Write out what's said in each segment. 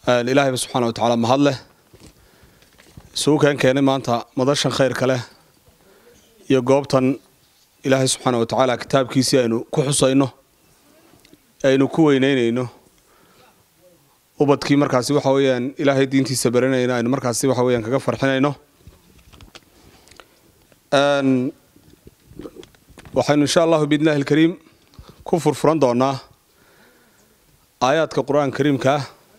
ilaahay subhanahu wa ta'ala mahadle suukan keenay maanta madashan khayr kale iyo goobtan ilaahay subhanahu wa ta'ala kitaabkiisa aynu ku xusayno aynu ku weyneynayno ubadkii markaasi waxa weeyaan ilaahay diintiisa baranayna aynu markaasi waxa weeyaan kaga farxinayno waxaynu insha Allah biidnaahi alkariim ku furfuran doonaa aayaadka quraanka kariimka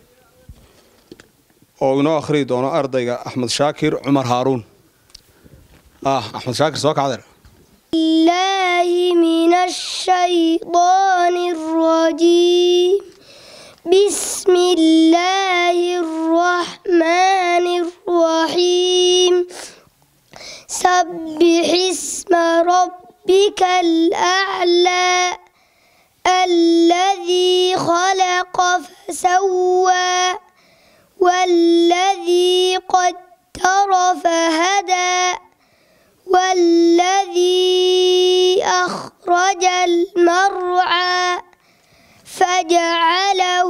oo inoo akhri doono ardayga Axmed Shaakir Umar Haruun Axmed Shaakir soo kacday billahi minash shaytaanir rajiim bismillahir rahmanir rahiim sabbih isma rabbikal a'la alladhi khalaqa fasawwa والذي قدر فهدى والذي أخرج المرعى فجعله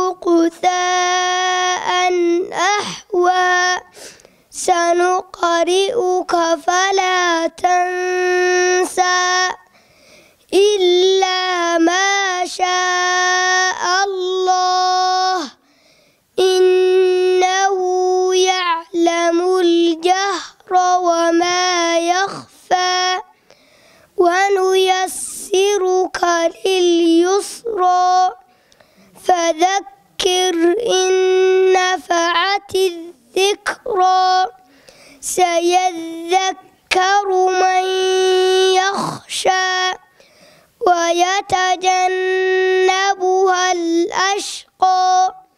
غثاء أحوى سنقرئك فلا تنسى إلا ما شاء الله إنه يعلم الجهر وما يخفى ونيسرك لليسرى فذكر إن نفعت الذكرى سيذكر من يخشى ويتجنبها الأشقى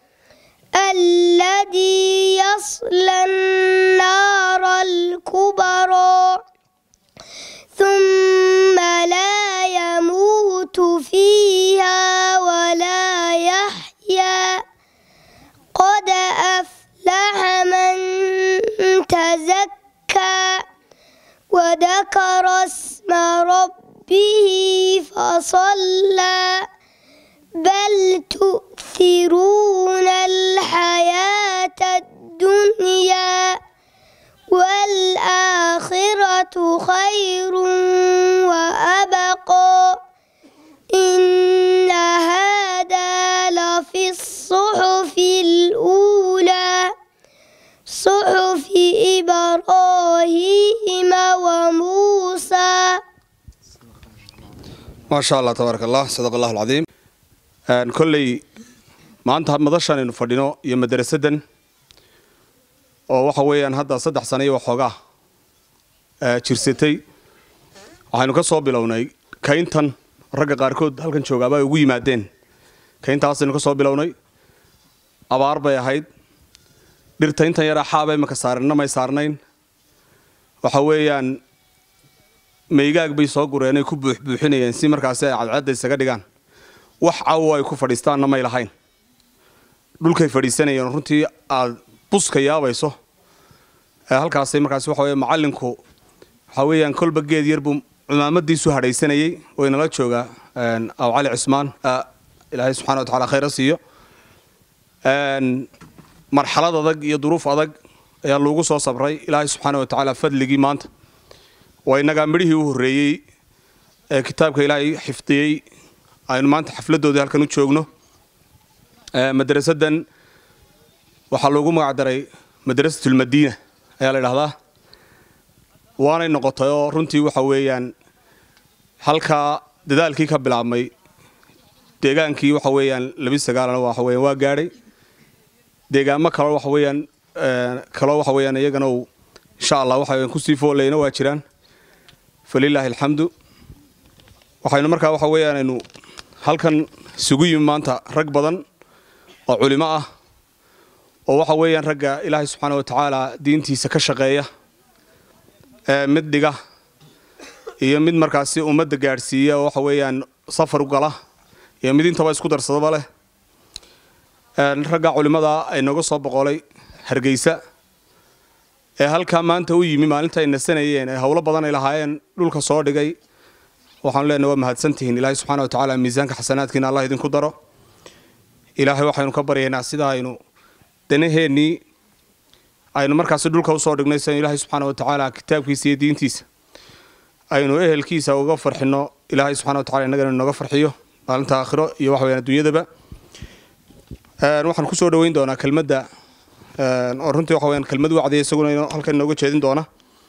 الذي يصلى النار الكبرى ثم لا يموت فيها ولا يحيا قد أفلح من تزكى وذكر اسم ربه فصلى بل تؤثرون الحياة الدنيا والآخرة خير وأبقى إن هذا لفي الصحف الأولى صحف إبراهيم وموسى ما شاء الله تبارك الله صدق الله العظيم كلي maanta madashan inuu fadhino iyo madrasadan oo waxa weeyaan hadda 3 sano iyo waxoogaa jirsatay waxaanu ka soo bilownay kayntan ragga qaarkood halkan joogaaba ay ugu yimaadeen kayntaasina ka soo bilownay abaar bay ahayd dhirta intan yara xaabay ma ka saarnaa may saarnayn waxa weeyaan meegaag bay soo gureenay ku buuxinayeen si markaas ay cadcad isaga dhigaan wax caaw ay ku fadhiistaan ma ilahayn dhulkay fadhiisanayeen runtii aad buska yaabayso halkaas markaas waxa weeye macallinku waxa weeyaan kolba geed yar buu cimaamadiisu hadhaysanayay oo inala jooga aw cali Usmaan ilaahay subhanahu wa ta'ala khayr siiyo marxalad adag iyo duruuf adag ayaa loogu soo sabray ilaahay subhanahu wa ta'ala fadligii maanta way naga midhii u horeeyay kitaabka ilaahay xifdiyay aynu maanta xafladooda halkan u joogno madrasadan waxa loogu magac daray madrasatul Madiina ayaa la yiraahdaa waana noqotay oo runtii waxa weeyaan halka dadaalkii ka bilaabmay deegaankii waxa weeyaan 29 waxa weeyaan waa gaaray deegaamo kale waxa weeyaan iyagana insha Allah waxa weeyaan ku sii foolayna waa jiraan falillahi alhamdu waxaynu markaa waxa weeyaan aynu halkan sugu yimi maanta rag badan oo culimo ah oo waxa weeyaan ragga ilaahay subhanahu wa ta'ala diintiisa ka shaqeeya mid dhiga iyo mid markaasi ummadda gaarsiiya waxa weeyaan safar u gala iyo mid intaba isku darsadaba leh ragga culimada ay naga soo boqolay Hargeysa halka maanta u yimi maalinta ay nasanayeen hawlo badan ay lahaayeen dhulka soo dhigay waxaan leenahay waa mahadsantihiin ilaahay subhanahu wa ta'ala miisaanka xasanaadkiina Allah idinku daro ilaahay waxaanu ka baryaynaa sida aynu danaheenii aynu markaas dhulka u soo dhignay san ilaahay subxaanahu wa ta'ala kitaabkiisa iyo diintiisa aynu ehelkiisa uga farxino ilaahay subxaanahu wa ta'ala inagana nooga farxiyo maalinta aakhiro iyo wax weeyaan adduunyadaba waxaan ku soo dhaweyn doonaa kelmadda oo runtii waxa weeyaan kelmad wacdi isaguna halkan nooga jeedin doona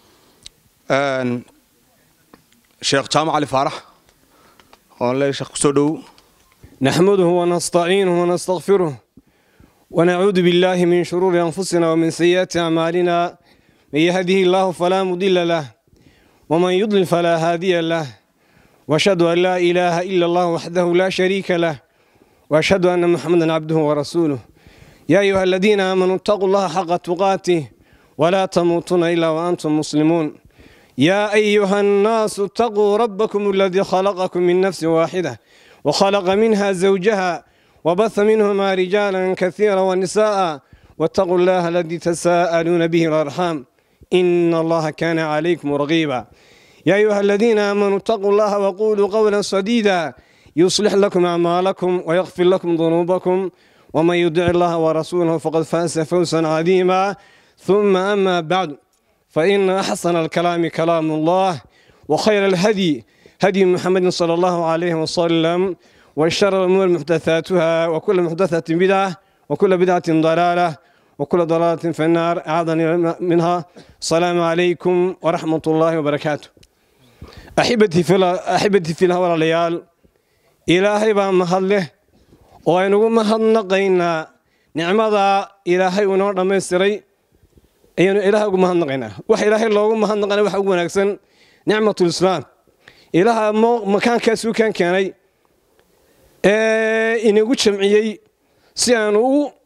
sheekh jaamac ali faarax oo la sheekh ku soo dhaw نحمده ونستعينه ونستغفره ونعوذ بالله من شرور أنفسنا ومن سيئات أعمالنا من يهده الله فلا مضل له ومن يضلل فلا هادي له وأشهد أن لا إله إلا الله وحده لا شريك له وأشهد أن محمدا عبده ورسوله يا أيها الذين آمنوا اتقوا الله حق تقاته ولا تموتن إلا وأنتم مسلمون يا أيها الناس اتقوا ربكم الذي خلقكم من نفس واحدة وخلق منها زوجها وبث منهما رجالا كثيرا ونساء واتقوا الله الذي تساءلون به الأرحام إن الله كان عليكم رقيبا يا أيها الذين آمنوا اتقوا الله وقولوا قولا سديدا يصلح لكم أعمالكم ويغفر لكم ذنوبكم ومن يطع الله ورسوله فقد فاز فوزا عظيما ثم أما بعد فإن أحسن الكلام كلام الله وخير الهدي هدي محمد صلى الله عليه وسلم وشر الأمور محدثاتها وكل محدثة بدعة وكل بدعة ضلالة وكل ضلالة في النار أعاذني منها. السلام عليكم ورحمة الله وبركاته. أحبتي في الله والليال إلهي بمهله وأنو مهنقينا نعمة إلهي ونور ميسري أينو إلهي مهنقينا وحي إلهي الله مهنقينا وحقونا أكسن نعمة الإسلام إلها مكان كاسو كان كاني إنه جمعي سيانو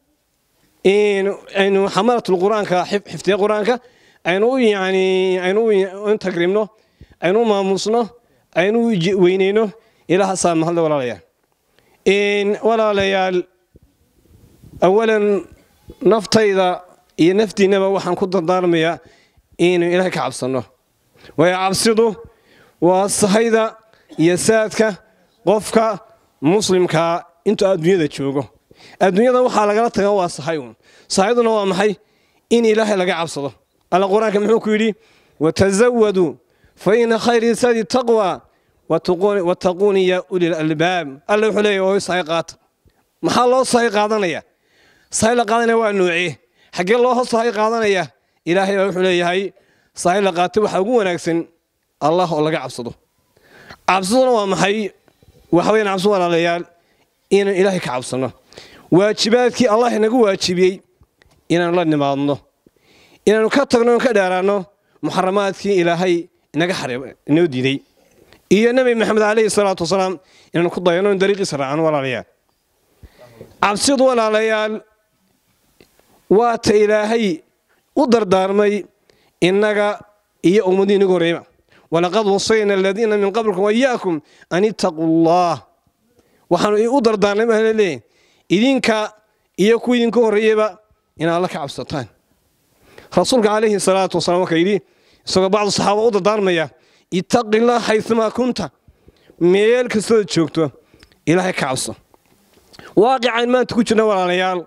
إنه حملة القرآن كحفظ القرآن كأنه يعني إنه تكرمنا إنه ما مصنا إنه وينينه إلها سام هذا ولا ليال إن ولا ليال أولا نفط إذا ينفتي نبى وحن كنت ضارمية إنه إلها كعبصنا ويعبصده والصهيدة يسادك قفك مسلمك انتو الدنيا تشوفه الدنيا وحا لغا تغا وا صهيون صهيدنا وا maxay in ilaahay laga cabsado alla quraanka muxuu ku yiri watazawadu fa in khayri sadi taqwa wa taquni ya ulil albab alla wuxuu leeyahay sahay qaat maxaa loo sahay qaadanaya sahay la qaadanaya waa nuuci xagee loo sahay qaadanaya ilaahay wuxuu leeyahay sahay la qaat waxa ugu wanaagsan الله oo laga cabsado cabsaduna waa maxay waxa weeyaan cabso walaalayaal in ilaahay ka cabsano waajibaadkii Allah inagu waajibiyay inaan la nimaadno inaan ka tagno ka dheeraano muharramaadkii ilaahay inaga xareebay inoo diiday iyo nabi maxamed alayhi salaatu wasalaam inaan ku dayano dariiqiisa raacano walaalayaal cabsidu walaalayaal waa ta ilaahay u dardaarmay inaga iyo ummadina goreema ولقد وصينا الذين من قبلكم وإياكم أن اتقوا الله وحن يقدر دارنا مهلا ليه إذنك إياكو إذنكو الرئيبة إن الله كعبستان رسولك عليه الصلاة والسلام وكيدي سوى بعض الصحابة قدر دارنا اتق الله حيثما كنت ميل كسود شوكتو إلهي كعبسة واقعا ما تكوشنا ولا ليال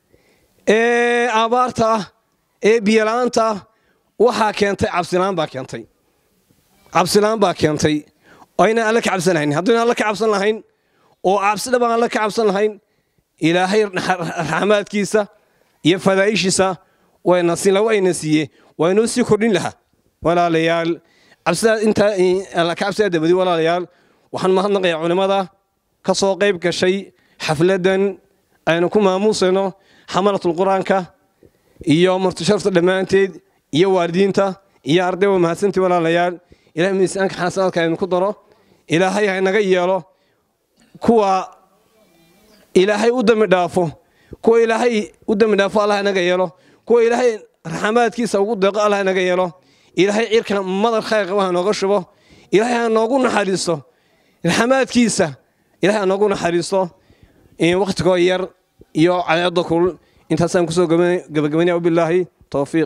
أبارتا بيلانتا وحا كانت عبسلان با كانتي cabsilaan baa keentay oo inaan alla ka cabsan lahayn haddii alla ka cabsan lahayn oo cabsida baan alla ka cabsan lahayn ilaahay raxmaadkiisa iyo fadaa'ishiisa wayna siiyay waynu sii kordhin lahaa walaalayaal cabsida inta alla ka cabsida dabadi walaalayaal waxaan mahadnaqayaa culimada ka soo qayb gashay xafladan aynu ku maamuusayno xamalatul quraanka iyo martisharafta dhammaanteed iyo waalidiinta iyo ardayda mahadsantii walaalayaal إلى ميزانك حسنات كان كدره إلى هاي نجا يلا كوا إلى هاي قدام دافو كوا إلى هاي قدام دافو الله نجا يلا كوا إلى هاي رحمات كيس وجود دقة الله نجا يلا إلى هاي عير كلام مدر خير قواه نقشبه إلى هاي نقول حريصه رحمات كيسة إلى هاي نقول حريصه إن وقت غير يا على الدخول أنت سام كسو جمعني وبالله توفيق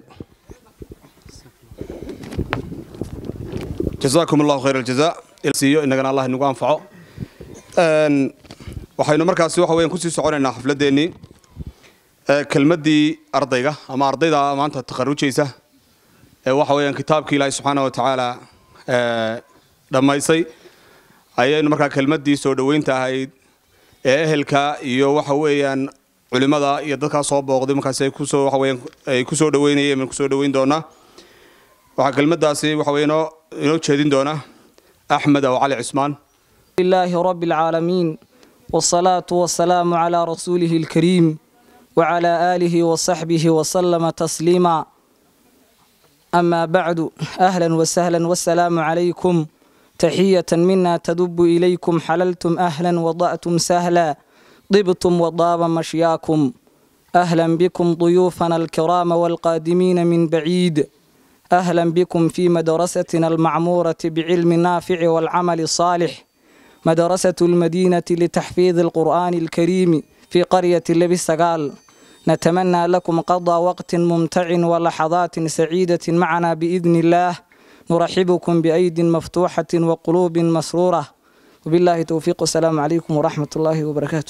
جزاكم الله خير الجزاء إلسيو إننا الله نقام فعو waxaynu markaas waxa weeyaan ku sii soconaynaa xafladeeni كلمتي أرضية أما أرضية ما أنت تخرجيسه وحويان كتابك الله سبحانه وتعالى لما يصي أي إنه مركا كلمتي سودوين تهايد أهلك يو وحويان علماء يدك صوب وقدم كاسي كوسو وحويان كوسو دويني من كوسو دوين دونا وحكلمة داسي وحوينه إنه تشهدين دونا أحمد أو علي عثمان. لله رب العالمين والصلاة والسلام على رسوله الكريم وعلى آله وصحبه وسلم تسليما. أما بعد أهلا وسهلا والسلام عليكم تحية منا تدب إليكم حللتم أهلا وضأتم سهلا طبتم وضاب مشياكم أهلا بكم ضيوفنا الكرام والقادمين من بعيد أهلا بكم في مدرستنا المعمورة بعلم نافع والعمل الصالح مدرسة المدينة لتحفيظ القرآن الكريم في قرية لبستقال. نتمنى لكم قضى وقت ممتع ولحظات سعيدة معنا بإذن الله. نرحبكم بأيد مفتوحة وقلوب مسرورة وبالله توفيق. السلام عليكم ورحمة الله وبركاته.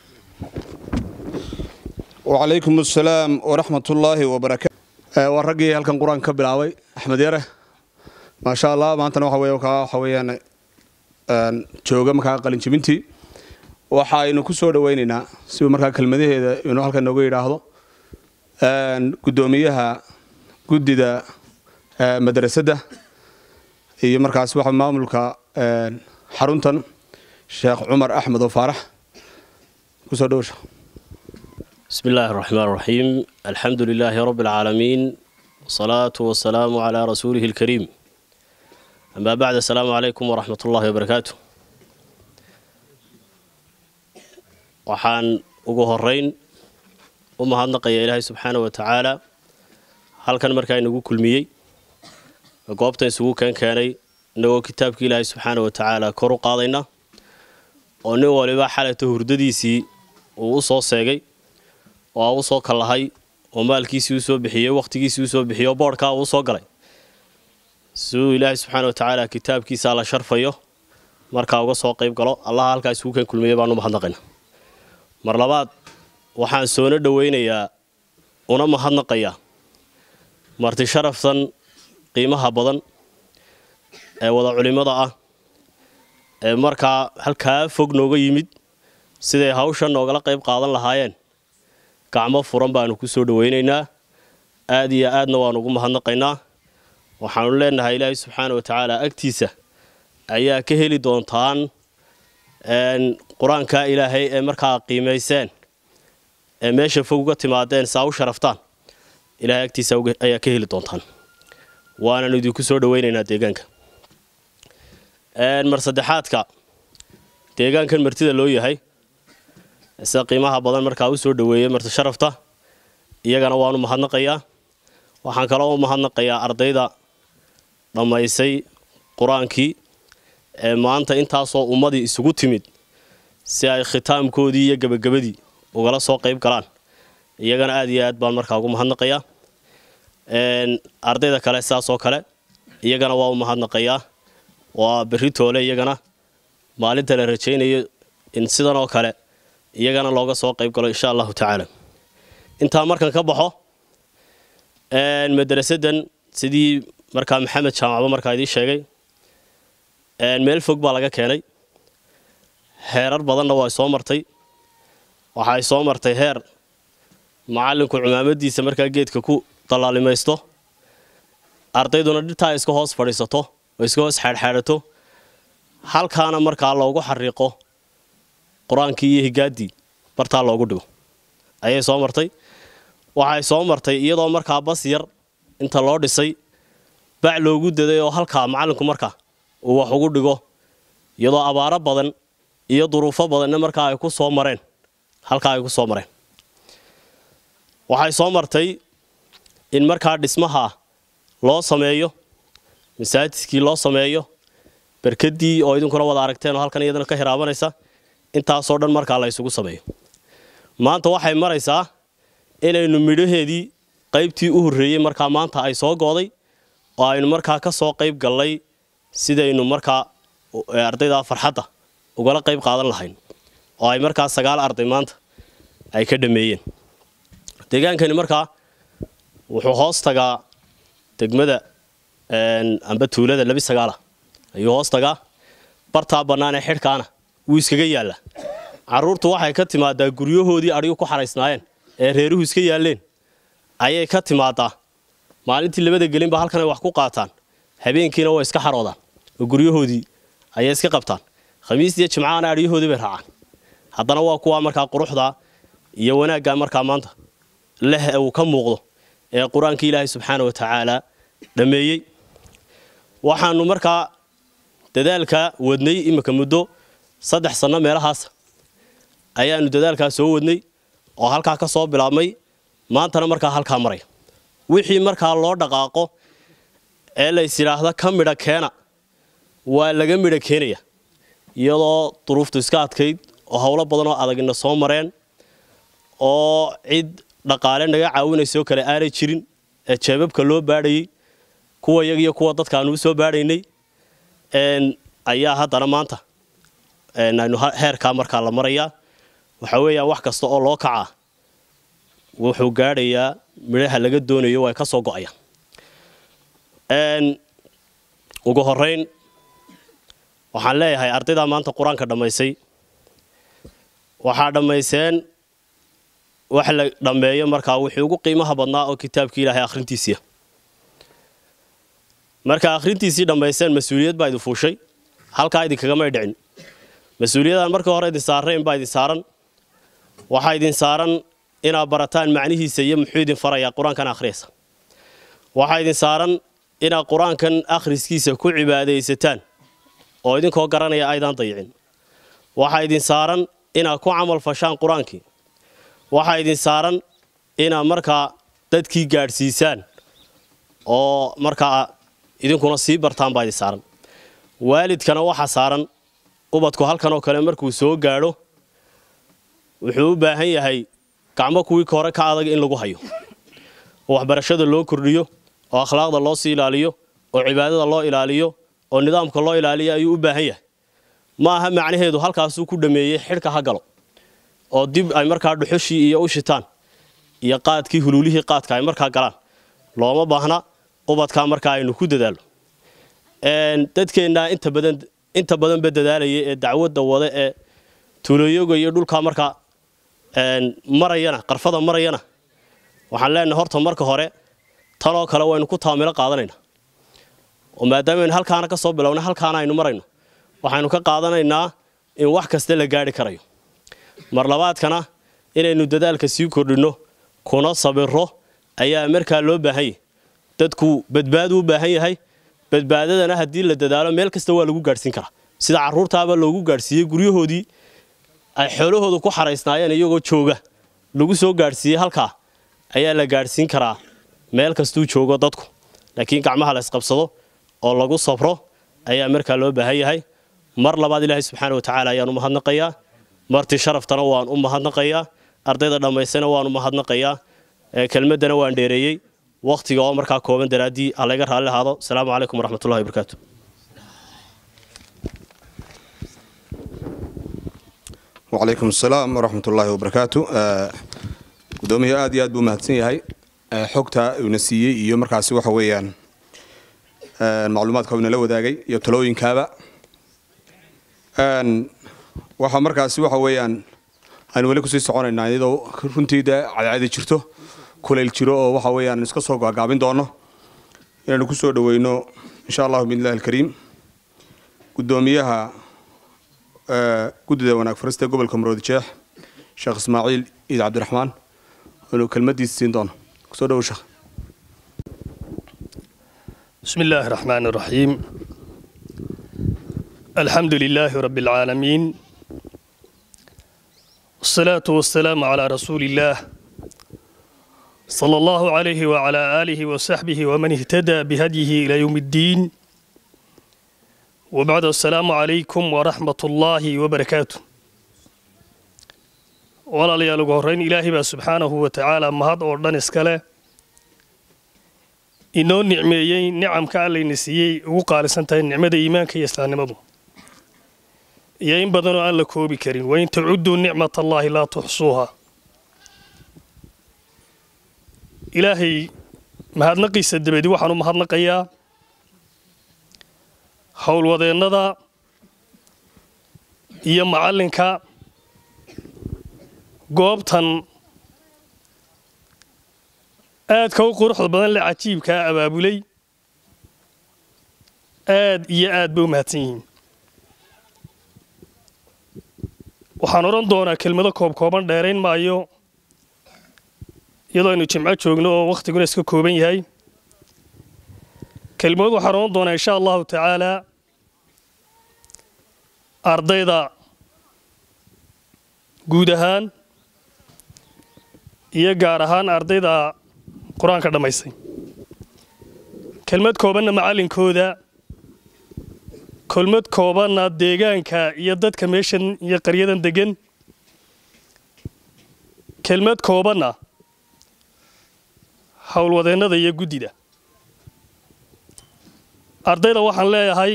وعليكم السلام ورحمة الله وبركاته. ورقي هل كان قرآن كبلاوي أحمد يره ما شاء الله ما أنت نوحوي وحويان jooga markaa qalin jibintii waxa aynu ku soo dhaweynayna si markaa kelmadaheeda inuu halkan nooga yiraahdo gudoomiyaha gudida madrasada iyo markaas waxa maamulka xaruntan Sheekh Umar Ahmed Farax ku soo dhawasho. bismillahir rahmanir rahim alhamdulillahi rabbil alamin wassalatu wassalamu ala rasulihil karim. أما بعد السلام عليكم ورحمة الله وبركاته. وحان ugu mahadnaqaya Ilaahay subhanahu wa ta'ala halkan markaa inagu kulmiyay goobta isugu keenay inagoo kitaabka Ilaahay subhanahu wa ta'ala kor u qaadayna oo nin waliba xalata hurdadiisii uu soo seegay oo uu soo kalahay oo maalkiisii uu soo bixiyay waqtigiisii uu soo bixiyay boorka uu soo galay سو إلهي سبحانه وتعالى كتاب كيس على شرفيه مركا uga soo qayb galo Allah halka isugu kan kulmiyay baanu mahadnaqayna mar labaad waxaan soo dhaweynayaa una mahadnaqaya marti sharafsan qiimaha badan ee wada culimada ah ee marka halka fog nooga yimid siday hawshan nooga qayb qaadan lahaayeen gacmo furan baanu ku soo dhaweynaynaa aad iyo aadna waan ugu mahadnaqaynaa. waxaanu leenahay Ilaahay subhanahu wa ta'ala agtiisa ayaa ka heli doontaan quraanka Ilaahay ee markaa qiimeyseen ee meesha fog uga timaadeen saa u sharaftaan Ilaahay agtiisa ayaa ka heli doontaan waana idinku soo dhaweynaynaa deegaanka. mar saddexaadka deegaankan martida loo yahay isa qiimaha badan markaa u soo dhaweeyay marti sharafta iyagana waanu mahadnaqayaa. waxaan kale oo mahadnaqayaa ardayda dhamaysay quraankii ee maanta intaasoo ummadii isugu timid si ay khitaamkoodii iyo gabagabadii ugala soo qayb galaan iyagana aad iyo aad baan markaa ugu mahadnaqayaa. ardayda kale saasoo kale iyagana waa u mahadnaqayaa waa beritoole iyagana maalinta la rajaynayo in sidan oo kale iyagana looga soo qayb galo insha Allah ta'ala. inta markan ka baxo madrasadan sidii markaa Maxamed Jaamac markaa idin sheegay meel fog baa laga keenay heerar badanna waa soo martay waxa ay soo martay heer macallinku cumaamadiisa markaa geedka ku dalaalimaysto ardayduna dhirtaa iska hoos fadhiisato oo iska hoos xaadxaadato halkaana markaa loogu xariiqo quraankii iyo higaadii bartaa loogu dhigo ayay soo martay. waxay soo martay iyadoo markaa bas yar inta loo dhisay bac loogu daday oo halka macallinku markaa uu wax ugu dhigo iyadoo abaaro badan iyo duruufo badan markaa ay ku soo mareen halka ay ku soo mareen. waxay soo martay in markaa dhismaha loo sameeyo masaajidkii loo sameeyo barkadii oo idinkuna wada aragteen oo halkan iyadana ka hiraabanaysa intaas oo dhan markaa la isugu sameeyo. maanta waxay maraysaa inaynu midhaheedii qaybtii u horeeyay markaa maanta ay soo gooday oo aynu markaa ka soo qayb galay sidaynu markaa ardayda farxadda ugala qayb qaadan lahayn oo ay markaa 9 arday maanta ay ka dhameeyeen. deegaankani markaa wuxuu hoos tagaa degmada amba tuulada Labi Sagaala ayuu hoos tagaa bartaa bannaan ee xidhkaana wuu iskaga yaalla carruurtu waxay ka timaadaa guryahoodii adhigu ku xaraysnaayeen ee reeruhu iska yaalleen ayay ka timaadaa maalintii labada gelin ba halkan ay wax ku qaataan habeenkiina way iska xaroodaan oo guryahoodii ayay iska qabtaan khamiistii jimcaana adhiyahoodii bay raacaan haddana waa kuwa markaa quruxda iyo wanaagga markaa maanta leh uu ka muuqdo ee quraanka Ilaahay subxaanahu wa ta'ala dhameeyay waxaanu markaa dadaalka wadnay imika muddo 3 sano meelahaas ayaanu dadaalka soo wadnay oo halka ka soo bilaabmay maantana markaa halka maray wixii markaa loo dhaqaaqo ee la isiraahdo ka midha keena waa laga midha keenaya iyadoo duruuftu iska adkayd oo hawlo badan oo adagna soo mareen oo cid dhaqaale naga caawinayso kale aanay jirin ee jeebabka loo baadhayay kuwa iyaga iyo kuwa dadka aanu soo baadhaynay ayaa haddana maanta aynu heerka markaa la maraya waxa weeyaan wax kasta oo loo kaca wuxuu gaadhayaa midhaha laga doonayo way ka soo go'ayaan ugu horeyn waxaan leeyahay ardayda maanta quraanka dhamaysay waxa dhamayseen waxa la dhameeyo markaa wixii ugu qiimaha badnaa oo kitaabka Ilaahay akhrintiisa marka akhrintiisii dhamayseen mas'uuliyad baa idin fuushay halka idin kaga may dhicin mas'uuliyadan marka hore idin saareen baa idin saaran waxa idin saaran ina barataan macnihiisa iyo muxuu idin farayaa quraankan akhriyaysa waxa idin saaran ina quraankan akhriskiisa ku cibaadeysataan oo idinkoo garanaya aydan dayicin waxa idin saaran ina ku amal fashaan quraankii waxa idin saaran ina markaa dadkii gaarsiisaan oo markaa idinkuna sii bartaan baa idin saaran waalidkana waxa saaran ubadku halkan oo kale markuu soo gaadho wuxuu u baahan yahay gacmo kuwii hore ka adag in lagu hayo oo waxbarashada loo kordhiyo oo akhlaaqda loo sii ilaaliyo oo cibaadada loo ilaaliyo oo nidaamka loo ilaaliyo ayuu u baahan yahay ma aha macnaheedu halkaas uu ku dhameeyay xidhka ha galo oo dib ay markaa dhuxushii iyo u shitaan iyo qaadkii huluulihii qaadka ay markaa galaan looma baahna ubadka markaa aynu ku dadaalo dadkeena inta badan badadaalaya ee dacwadda wada ee tuulooyinka iyo dhulka markaa marayana qarfada marayana waxaan leenahay horta marka hore tan oo kale waynu ku taamilo qaadanayna oo maadaama in halkaana ka soo bilowna halkaana aynu marayno waxaanu ka qaadanaynaa in wax kasta la gaari karayo mar labaadkana inaynu dadaalka sii kordhino kuna sabiro ayaa markaa loo baahan yahay dadku badbaado u baahan yahay badbaadadana hadii la dadaalo meel kasta waa lagu gaarsiin karaa sida carruurtaaba loogu gaarsiiyay guryahoodii ay xoolahoodu ku xaraysnaayeen iyagoo jooga lagu soo gaarsiiyay halka ayaa la gaarsiin karaa meel kastuu joogo dadku laakiin gacmaha la isqabsado oo lagu sabro ayaa markaa loo baahan yahay mar labaad Ilaahay subxaanahu wa ta'ala ayaan u mahadnaqayaa marti sharaftana waan u mahadnaqayaa ardayda dhamaysana waan u mahadnaqayaa kelmadana waan dheereeyay waqtiga oo markaa kooban daraadii alayga raali ahaado assalaamu calaykum waraxmatullaahi wabarakaatuh وعليكم السلام ورحمة الله وبركاته قدومي آد ياد بمهتسين هاي حكتها ونسيي يوم مركز waxa weeyaan macluumaad ka wana la wadaagay iyo talooyin kaaba waxa markaas waxa weeyaan aan wali ku sii soconaynaa iyadoo runtiida cadaalad jirto kuleel jiro oo waxa weeyaan iska soo gaagabin doono inaan ku soo dhaweyno insha Allah billahi alkareem gudoomiyaha gudida wanaag farista gobolka Maroodi Sheekh Sheekh Ismaaciil Iid Cabdiraxmaan oo kelmadiisa siin doono ku soo dhaw sheekh بسم الله الرحمن الرحيم الحمد لله رب العالمين والصلاة والسلام على رسول الله صلى الله عليه وعلى آله وصحبه ومن اهتدى بهديه إلى يوم الدين وبعد السلام عليكم ورحمة الله وبركاته ولا ليالغ هرين إلهي سبحانه وتعالى مهد أردن اسكاله inoo nicmeeyay nicamka Alle siiyay ugu qaalisan tahay nicmada iimaanka iyo islaamnimadu iyo in badan oo aan la koobi karin wa in ta'uddu ni'matallahi la tuhsuha ilaahay mahadnaqiisa dabadi waxaan u mahadnaqayaa howlwadeennada iyo macallinka goobtan aadka u quruxda badan le cajiibkaa abaabulay aad iyo aad bay u mahadsan yihiin waxaan odhan doonaa kelmado koobkooban dheerayn maayo iyadoo aynu jimco joogno oo wakhtiguna iska kooban yahay kelmad waxaan odhan doonaa insha allahu tacaalaa ardayda guud ahaan iyo gaar ahaan ardayda qur-aanka dhammaysay kelmad koobanna macallinkooda kelmad koobanna deegaanka iyo dadka meeshan iyo qaryadan degan kelmad koobanna howlwadeennada iyo guddida ardayda waxaan leeyahay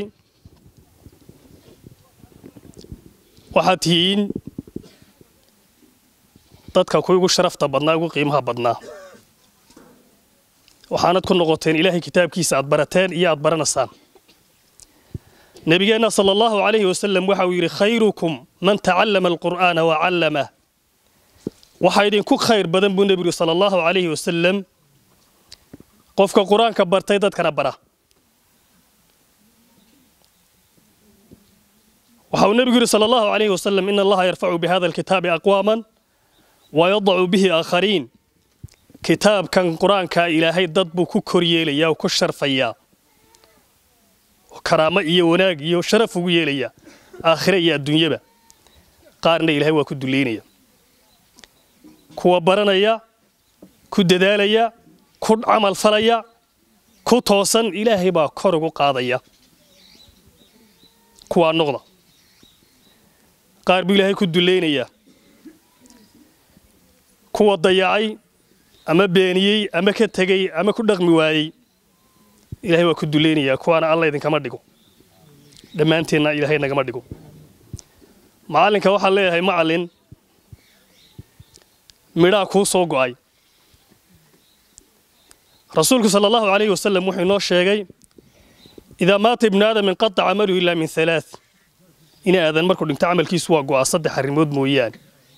waxaad tihiin dadka ku ugu sharafta badnaa ugu qiimaha badnaa waxaanad ku noqoteen ilaahay kitaabkiisa aad barateen iyo aad baranaysaan nabigeenna sala allahu calayhi wasalam waxa uu yidhi khayrukum man tacallama alqur'aana wa callamah waxaa idinku khayr badan buu nebigu sala allahu calayhi wasalam qofka qur-aanka bartay dadkana bara waxa uu nebigu yidhi sala allahu calayhi wasalam ina allaha yarfacu bihada alkitaabi aqwaaman wayadacu bihi aakhariin kitaabkan qur-aanka ilaahay dad buu ku koryeelayaa oo ku sharfayaa oo karaamo iyo wanaag iyo sharaf ugu yeelayaa aakhire iyo adduunyaba qaarna ilaahay waa ku duleynaya kuwa baranaya ku dadaalaya ku camal falaya ku toosan ilaahay baa kor ugu qaadaya kuwa noqda qaar buu ilaahay ku duleynaya kuwa dayacay ama beeniyey ama ka tegey ama ku dhaqmi waayey ilaahay waa ku duleynaya kuwaana alla idinkama dhigo dhammaanteenna ilaahay nagama dhigo macallinka waxaan leeyahay macallin midhaa kuu soo go'ay rasuulku sala allahu calayhi wasalam wuxuu inoo sheegay idaa maata ibnu aadam inqataca camaluhu ilaa min halaath in aadan markuu dhinto camalkiisu waa go'a 3 arrimood mooyaane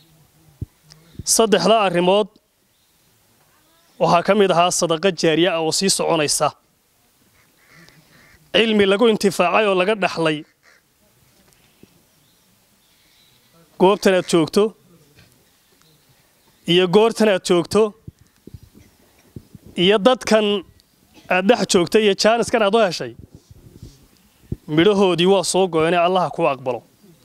3 arrimood waxaa ka mid ahaa sadaqa jaariya ah oo sii soconaysa cilmi lagu intifaacay oo laga dhaxlay goobtan aad joogto iyo goortan aad joogto iyo dadkan aad dhex joogtay iyo jaaniskan aad u heshay midhahoodii waa soo go'eenee allaha kuu aqbalo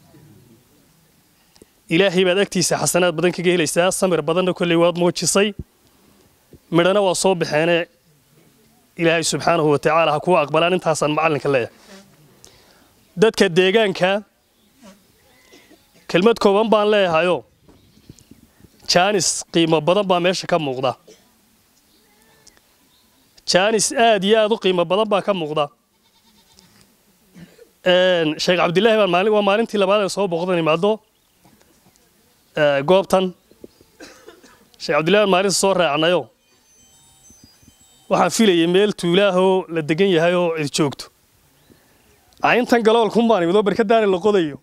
ilaahay baad agtiisa xasanaad badan kaga helaysaa samir badanna kolley waad muujisay midhana waa soo baxeene ilaahay subxaanahu wa tacaala ha kuu aqbalaan intaasaan macallinka leeyahay dadka deegaanka kelmad kooban baan leeyahayoo jaanis qiimo badan baa meesha ka muuqda jaanis aad iyo aad u qiimo badan baa ka muuqda sheekh cabdilaahi baan waa maalintii labaad ee soo booqdan imaado goobtan sheekh cabdilaahi baan maalinta soo raacnayo waxaan filayay meel tuulaahoo la degan yahay oo cid joogto intan galoolkun baan imidoo barkadaana la qodayo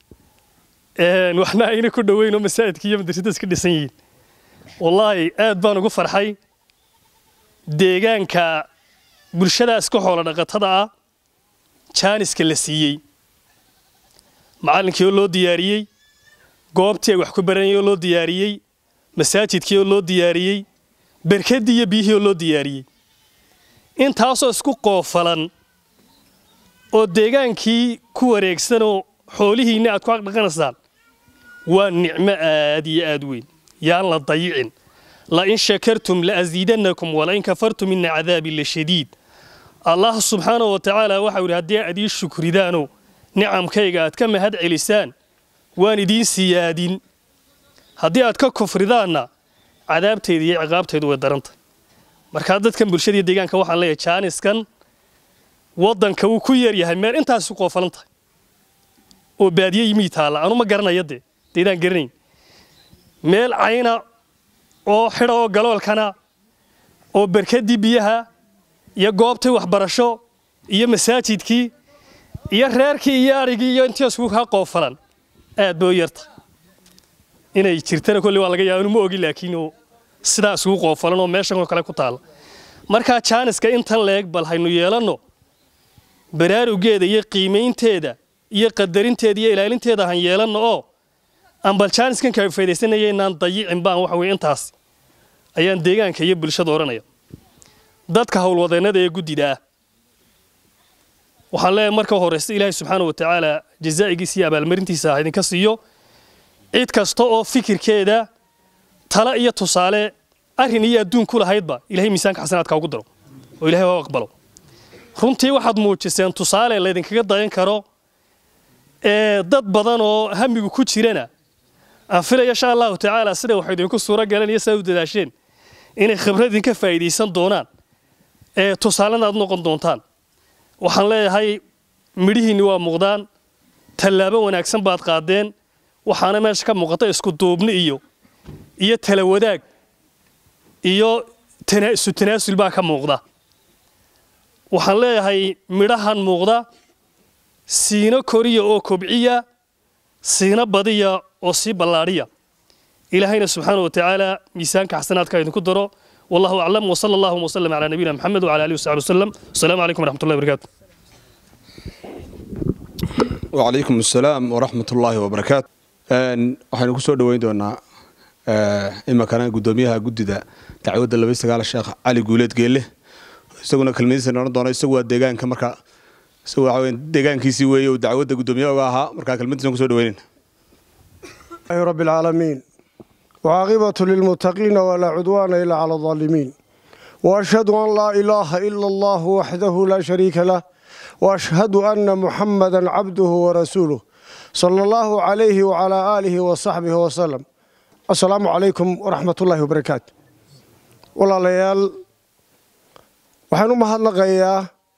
waxna ayna ku dhoweyn oo masaajidka iyo madrasada iska dhisan yihiin wallaahi aad baan ugu farxay deegaanka bulshadaas ka xoolo dhaqatada ah jaaniska la siiyey macallinkii oo loo diyaariyey goobtii ay wax ku baranayay oo loo diyaariyey masaajidkii oo loo diyaariyey barkadii iyo biyihii oo loo diyaariyey intaasoo isku qoofalan oo deegaankii ku wareegsanoo xoolihiinna aad ku aqdhaqanaysaan waa nicmo aad iyo aad weyn yaan la dayicin la in shakartum la aziidannakum wala in kafartum inna cadaabi la shadiid allah subxaanahu wa tacaala waxa uu yidhi haddii aad ii shukridaanoo nicamkayga aad ka mahad celisaan waan idiin siyaadin haddii aad ka kufridaanna cadaabtayda iyo ciqaabtaydu way darantay markaa dadkan bulshada iyo deegaanka waxaan leeyahay jaaniskan waddanka wuu ku yaryahay meel intaas u qoofalan tahay oo baadiye yimii taalla anu ma garanaya deedaan garanayn meel cayna oo xidha oo galoolkana oo barkadii biyaha iyo goobtii waxbarasho iyo masaajidkii iyo reerkii iyo arigii iyo intii isku ka qoofalan aad boo yarta inay jirtana kulli waa laga yaabaa inuu ma ogi laakiin sidaas ugu qoofalan oo meeshan oo kale ku taal marka jaaniska intan leeg bal haynu yeelano baraarugeeda iyo qiimeynteeda iyo qadarinteeda iyo ilaalinteeda han yeelano oo aan bal jaaniskan ka faa'iideysanayeen dayicin baan waxa weey intaas ayaan deegaanka iyo bulshada oranaya dadka hawlwadeennada ee gudida waxaan leeyahay marka horeysa Ilaahay subhanahu wa ta'ala jazaa'igiisa iyo abaalmarintiisa idinka siiyo cid kasta oo fikirkeeda tala iyo tusaale arrin iyo adduun ku lahaydba Ilaahay miisaanka xasanaadka ugu daro oo Ilaahay waa aqbalo runtii waxaad muujiseen tusaale la idinkaga dayan karo dad badan oo hamigu ku jirana aan filaya insha Allah ta'ala sida waxa idinku suura galanaya soo dadaasheen inay khibrad idinka faa'iideysan doonaan tusaalena aad noqon doontaan waxaan leeyahay midhihiinni waa muuqdaan tallaabo wanaagsan baad qaadeen waxaana meesha ka muuqata isku duubni iyo tala wadaag iyo tanaasul baa ka muuqda waxaan leeyahay midhahan muuqda siina koriya oo kobciya siina badiya oo si ballaariya ilaahayna subhanahu wa ta'ala miisaanka xasanaadka idinku daro والله أعلم وصلى الله وسلم على نبينا محمد وعلى آله وصحبه وسلم السلام عليكم ورحمة الله وبركاته وعليكم السلام ورحمة الله وبركاته waxaan ku soo dhaweyn doonaa imakaana gudoomiyaha gudida dacwadda laba sagaal sheekh Ali Guuleed Geelle isaguna kalmadiisa noqon doona isagu waa deegaanka marka isagu waxa weyn deegaankiisii weeye oo dacwadda gudoomiyaha ahaa marka kalmadiisa ku soo dhaweyn rabbil alamin وعاقبة للمتقين ولا عدوان إلا على الظالمين وأشهد أن لا إله إلا الله وحده لا شريك له وأشهد أن محمدا عبده ورسوله صلى الله عليه وعلى آله وصحبه وسلم السلام عليكم ورحمة الله وبركاته والله ليال وحنو مهنقيا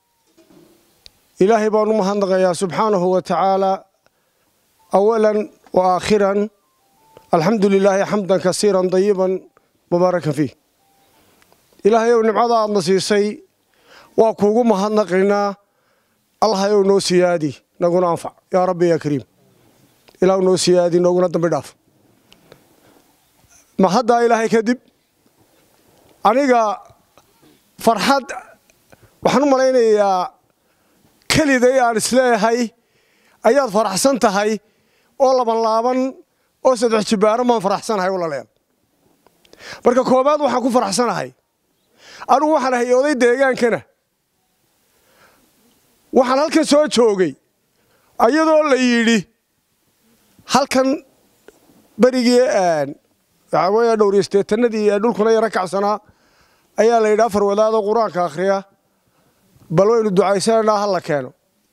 إلهي بانو مهنقيا سبحانه وتعالى أولا وآخرا الحمد لله حمدا كثيرا طيبا مباركا فيه إلهي ونعمة نصيصي وكوغو مهنقنا الله يونو سيادي نقول أنفع يا ربي يا كريم إلهي نو سيادي نقول نتمداف ما هذا إلهي كذب أنيقا فرحات وحنو ملينا يا كلي دي أرسلي هاي أياد فرح سنت هاي والله من لابن oo saddex jibaaro ma faraxsanahay walaalayaal marka koobaad waxaan ku faraxsanahay anigu waxaan ahay oday deegaankana waxaan halkan soo joogay ayadoo la yiri halkan barigii waxa weeye dhowristeetanadii dhulkuna yara kacsanaa ayaa la yidhaa farwadaada quraanka akhriya bal waynu ducaysanaa hal la keeno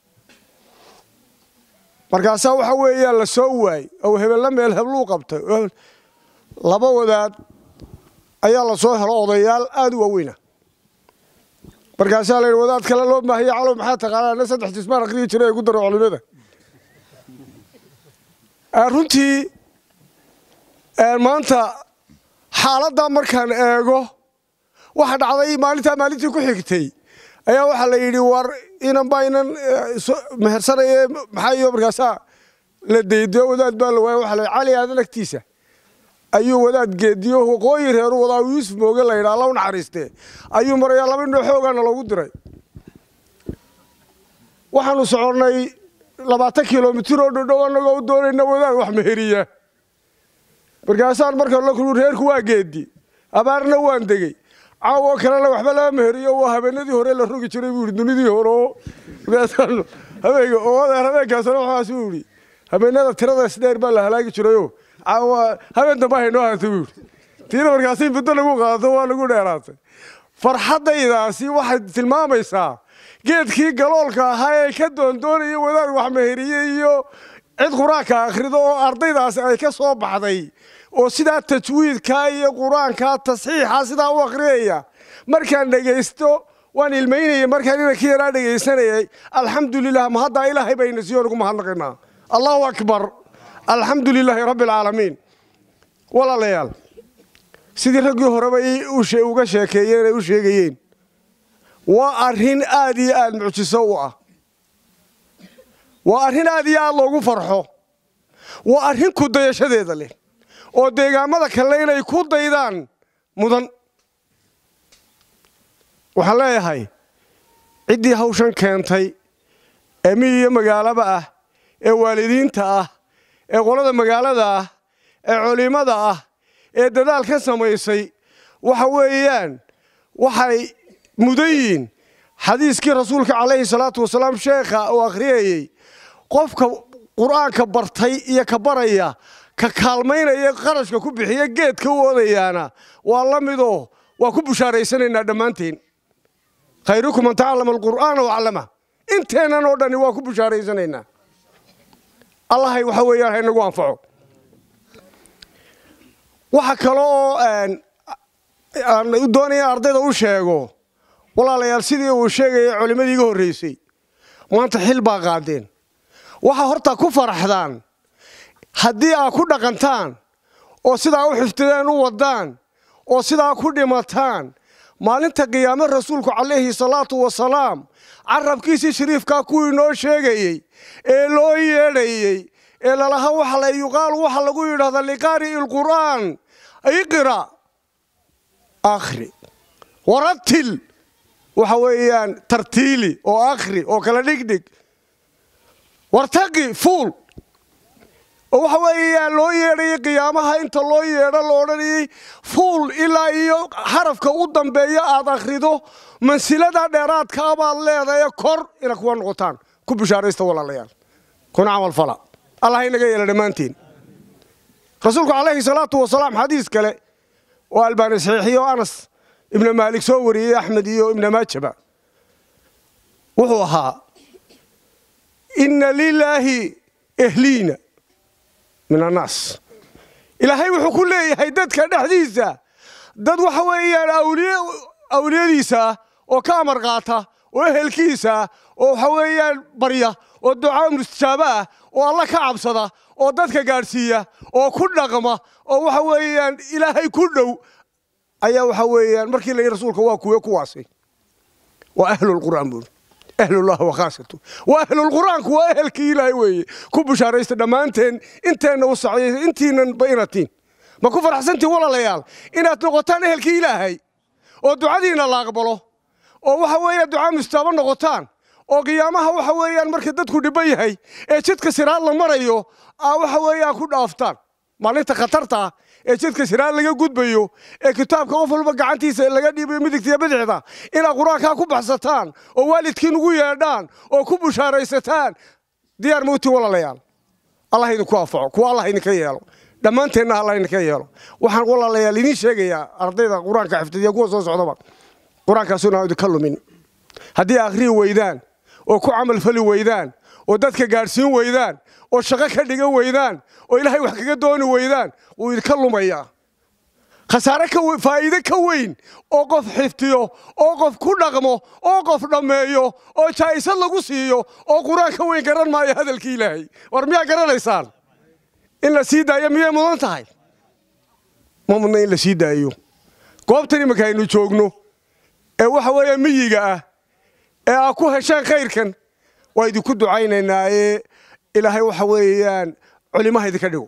markaas waxa weeyaan la soo waay oo hebel meel hebluu qabtay laba wadaad ayaa la soo helo odayaal aad u waaweyna markaas la yiraahdo wadaad kale loo maahiyo calo maxaa taqaanaa saddex jismaan akhriyo jiray ugu daro culimada runtii maanta xaaladda markaan eego waxa dhacday maalintii ku xigtay ayaa waxa la yiri war inan baynan mehersanay maxay iyo markaas la deedo wadaad baa la waay waxa la cali aadan agtiisa ayuu wadaad geediyo waqooyi reer wadaa Yuusuf mooga la yiraahdo law naxariiste ayuu maraya laba indho xoogana loogu diray waxaanu soconay 20 kiiloomitir oo dhow anagoo doonayna wadaad wax meheriya markaasaan marka la kuluu reerku waa geedi abaarna waan degay caawo kale waxba la meheriyo waa habeenadii hore la rogi jiray buu dunidii hore markaasaan habeenka oo habeenkaas waxa soo yiri habeenada tirada isdheer baa la halaagi jirayo caawo habeen dambe hayno haatay tiina markaasay buddo lagu qaado waa lagu dheeraatay farxadaydaasi waxay tilmaamaysaa geedkii galoolka ahaa ee ka doondoonaya wadaad wax meheriyay iyo cid quraanka akhrido oo ardaydaas ay ka soo baxday oo sida tajwiidka iyo quraanka tasxiixa sida u akhriyaya markaan dhageysto waan ilmeynay markaan inanka yara dhageysanayay alxamdulillah ma hadda ilaahay bayna sii ugu mahadnaqaynaa allahu akbar alxamdulillah rabbil alamin walaalayaal sidii raggii horeba uga sheekeeyeen ay u sheegayeen waa arrin aad iyo aad mucjiso u ah waa arrin aad iyo aad loogu farxo waa arrin ku dayashadeeda leh oo deegaamada kale inay ku daydaan mudan waxaan leeyahay ciddii hawshan keentay ee miyi iyo magaalaba ah ee waalidiinta ah ee qolada magaalada ah ee culimada ah ee dadaal ka samaysay waxa weeyaan waxay mudan yihiin xadiiskii rasuulka calayhi salaatu wasalaam sheekha uu akhriyayey qofka qur'aanka bartay iyo ka baraya ka kaalmaynaya qarashka ku bixiya geedka u odayaana waa la midoo waa ku bushaaraysanaynaa dhammaanteen khayrukum man tacallama alqur'aana wacallama inteennan oo dhani waa ku bushaaraysanaynaa allahay waxa weeyaan haynagu anfaco waxa kale oo aan doonaya ardayda u sheego walaalayaal sidii uu sheegayay culimmadii iga horreysay maanta xil baa qaadeen waxa horta ku faraxdaan haddii aad ku dhaqantaan oo sidaa u xifdideen u waddaan oo sidaa ku dhimataan maalinta qiyaame rasuulku calayhi salaatu wasalaam carabkiisii shariifkaa kuwii noo sheegayey ee loo yeedhayey ee lalaha yuqaalu waxa lagu yidhahda liqaari'i alqur'aan iqra akhri warattil waxa weeyaan tartiili oo akhri oo kala dhigdhig wartaqi fuul oo waxa weeyaan loo yeedhayay qiyaamaha inta loo yeedho la odhanayay fuul ilaa iyo xarafka u dambeeya aad akhrido mansilada dheeraadkaa baad leedahay kor ina kuwa noqotaan ku bishaaraysta walaalayaal kuna camal fala allah inaga yeela dhammaantiin rasuulku calayhi salaatu wasalaam xadiis kale oo albaani saxiixiyo anas ibnu maalik soo wariyey axmed iyo ibnu maajaba wuxuu ahaa inna lilaahi ehliina min annaas ilaahay wuxuu ku leeyahay dadka dhexdiisa dad waxa weeyaan awliyadiisa ah oo ka amar qaata oo ehelkiisa oo waxa weeyaan barya oo ducaa mustajaaba ah oo alla ka cabsada oo dadka gaadhsiiya oo ku dhaqma oo waxa weeyaan ilaahay ku dhow ayaa waxa weeyaan markii la yidhi rasuulka waa kuwaasi waa ahlulqur'aan buuri ahlullah wa khaasatu waa ahlulqur'aanku waa ehelkii ilaahay weeye ku bushaaraysta dhammaanteen inteenna u socday intiinan ba inatiin ma ku faraxsantiin walaalayaal inaad noqotaan ehelkii ilaahay oo ducadiina la aqbalo oo waxa weeyaan ducaa mustaaba noqotaan oo qiyaamaha waxa weeyaan marka dadku dhiban yahay ee jidka siraad la marayo waxa weeyaan ku dhaaftaan maalinta khatarta ee jidka siraad laga gudbayo ee kitaabka qof walba gacantiisa laga dhiibayo midigtiya bidixda inaad qur-aankaa ku baxsataan oo waalidkiin ugu yeedhaan oo ku bushaaraysataan diyaar mawti walaalayaal allah idinku anfaco kuwa allah idinka yeelo dhammaanteenna allah idinka yeelo waxaan walaalayaal idiin sheegayaa ardayda qur-aanka xifdiya kuwa soo socdaba qur-aankaasuna idinka lumin haddii akhriyi weydaan oo ku camal fali weydaan oo dadka gaadhsiin weydaan oo shaqo ka dhigan weydaan oo ilaahay wax kaga dooni weydaan wuu idinka lumayaa khasaare faa'iide ka weyn oo qof xifdiyo oo qof ku dhaqmo oo qof dhammeeyo oo jaa'isad lagu siiyo oo qur-aan ka weyn garan maayo hadalkii ilaahay war miyaa garanaysaan in la sii daayo miyay mudan tahay ma mudna in la sii daayo goobtan iminka aynu joogno ee waxa weeye miyiga ah ee aad ku hesheen khayrkan waa idinku ducaynaynaa ee ilaahay waxa weeyaan culimaha idinka dhigo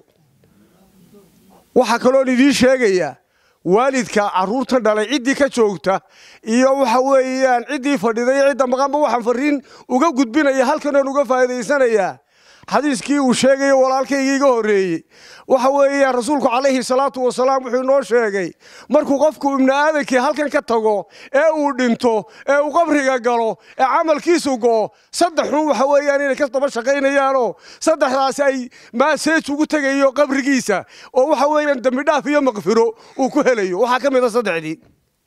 waxaa kaloon idiin sheegayaa waalidka carruurtan dhalay ciddii ka joogta iyo waxa weeyaan ciddii fadhiday cidda maqanba waxaan farriin uga gudbinaya halkanoon uga faa'iidaysanayaa xadiiskii uu sheegayo walaalkaygii iga horreeyey waxa weeyaan rasuulku calayhi salaatu wasalaam wuxuu inoo sheegay markuu qofku ibnu aadankii halkan ka tago ee uu dhinto ee uu qabriga galo ee camalkiisu go'o saddexun waxa weeyaan inay ka daba shaqaynayaanoo saddexdaasi ay maaseej ugu tegayo qabrigiisa oo waxa weeyaan dembidhaaf iyo maqfiro uu ku helayo waxaa ka mid a saddexdii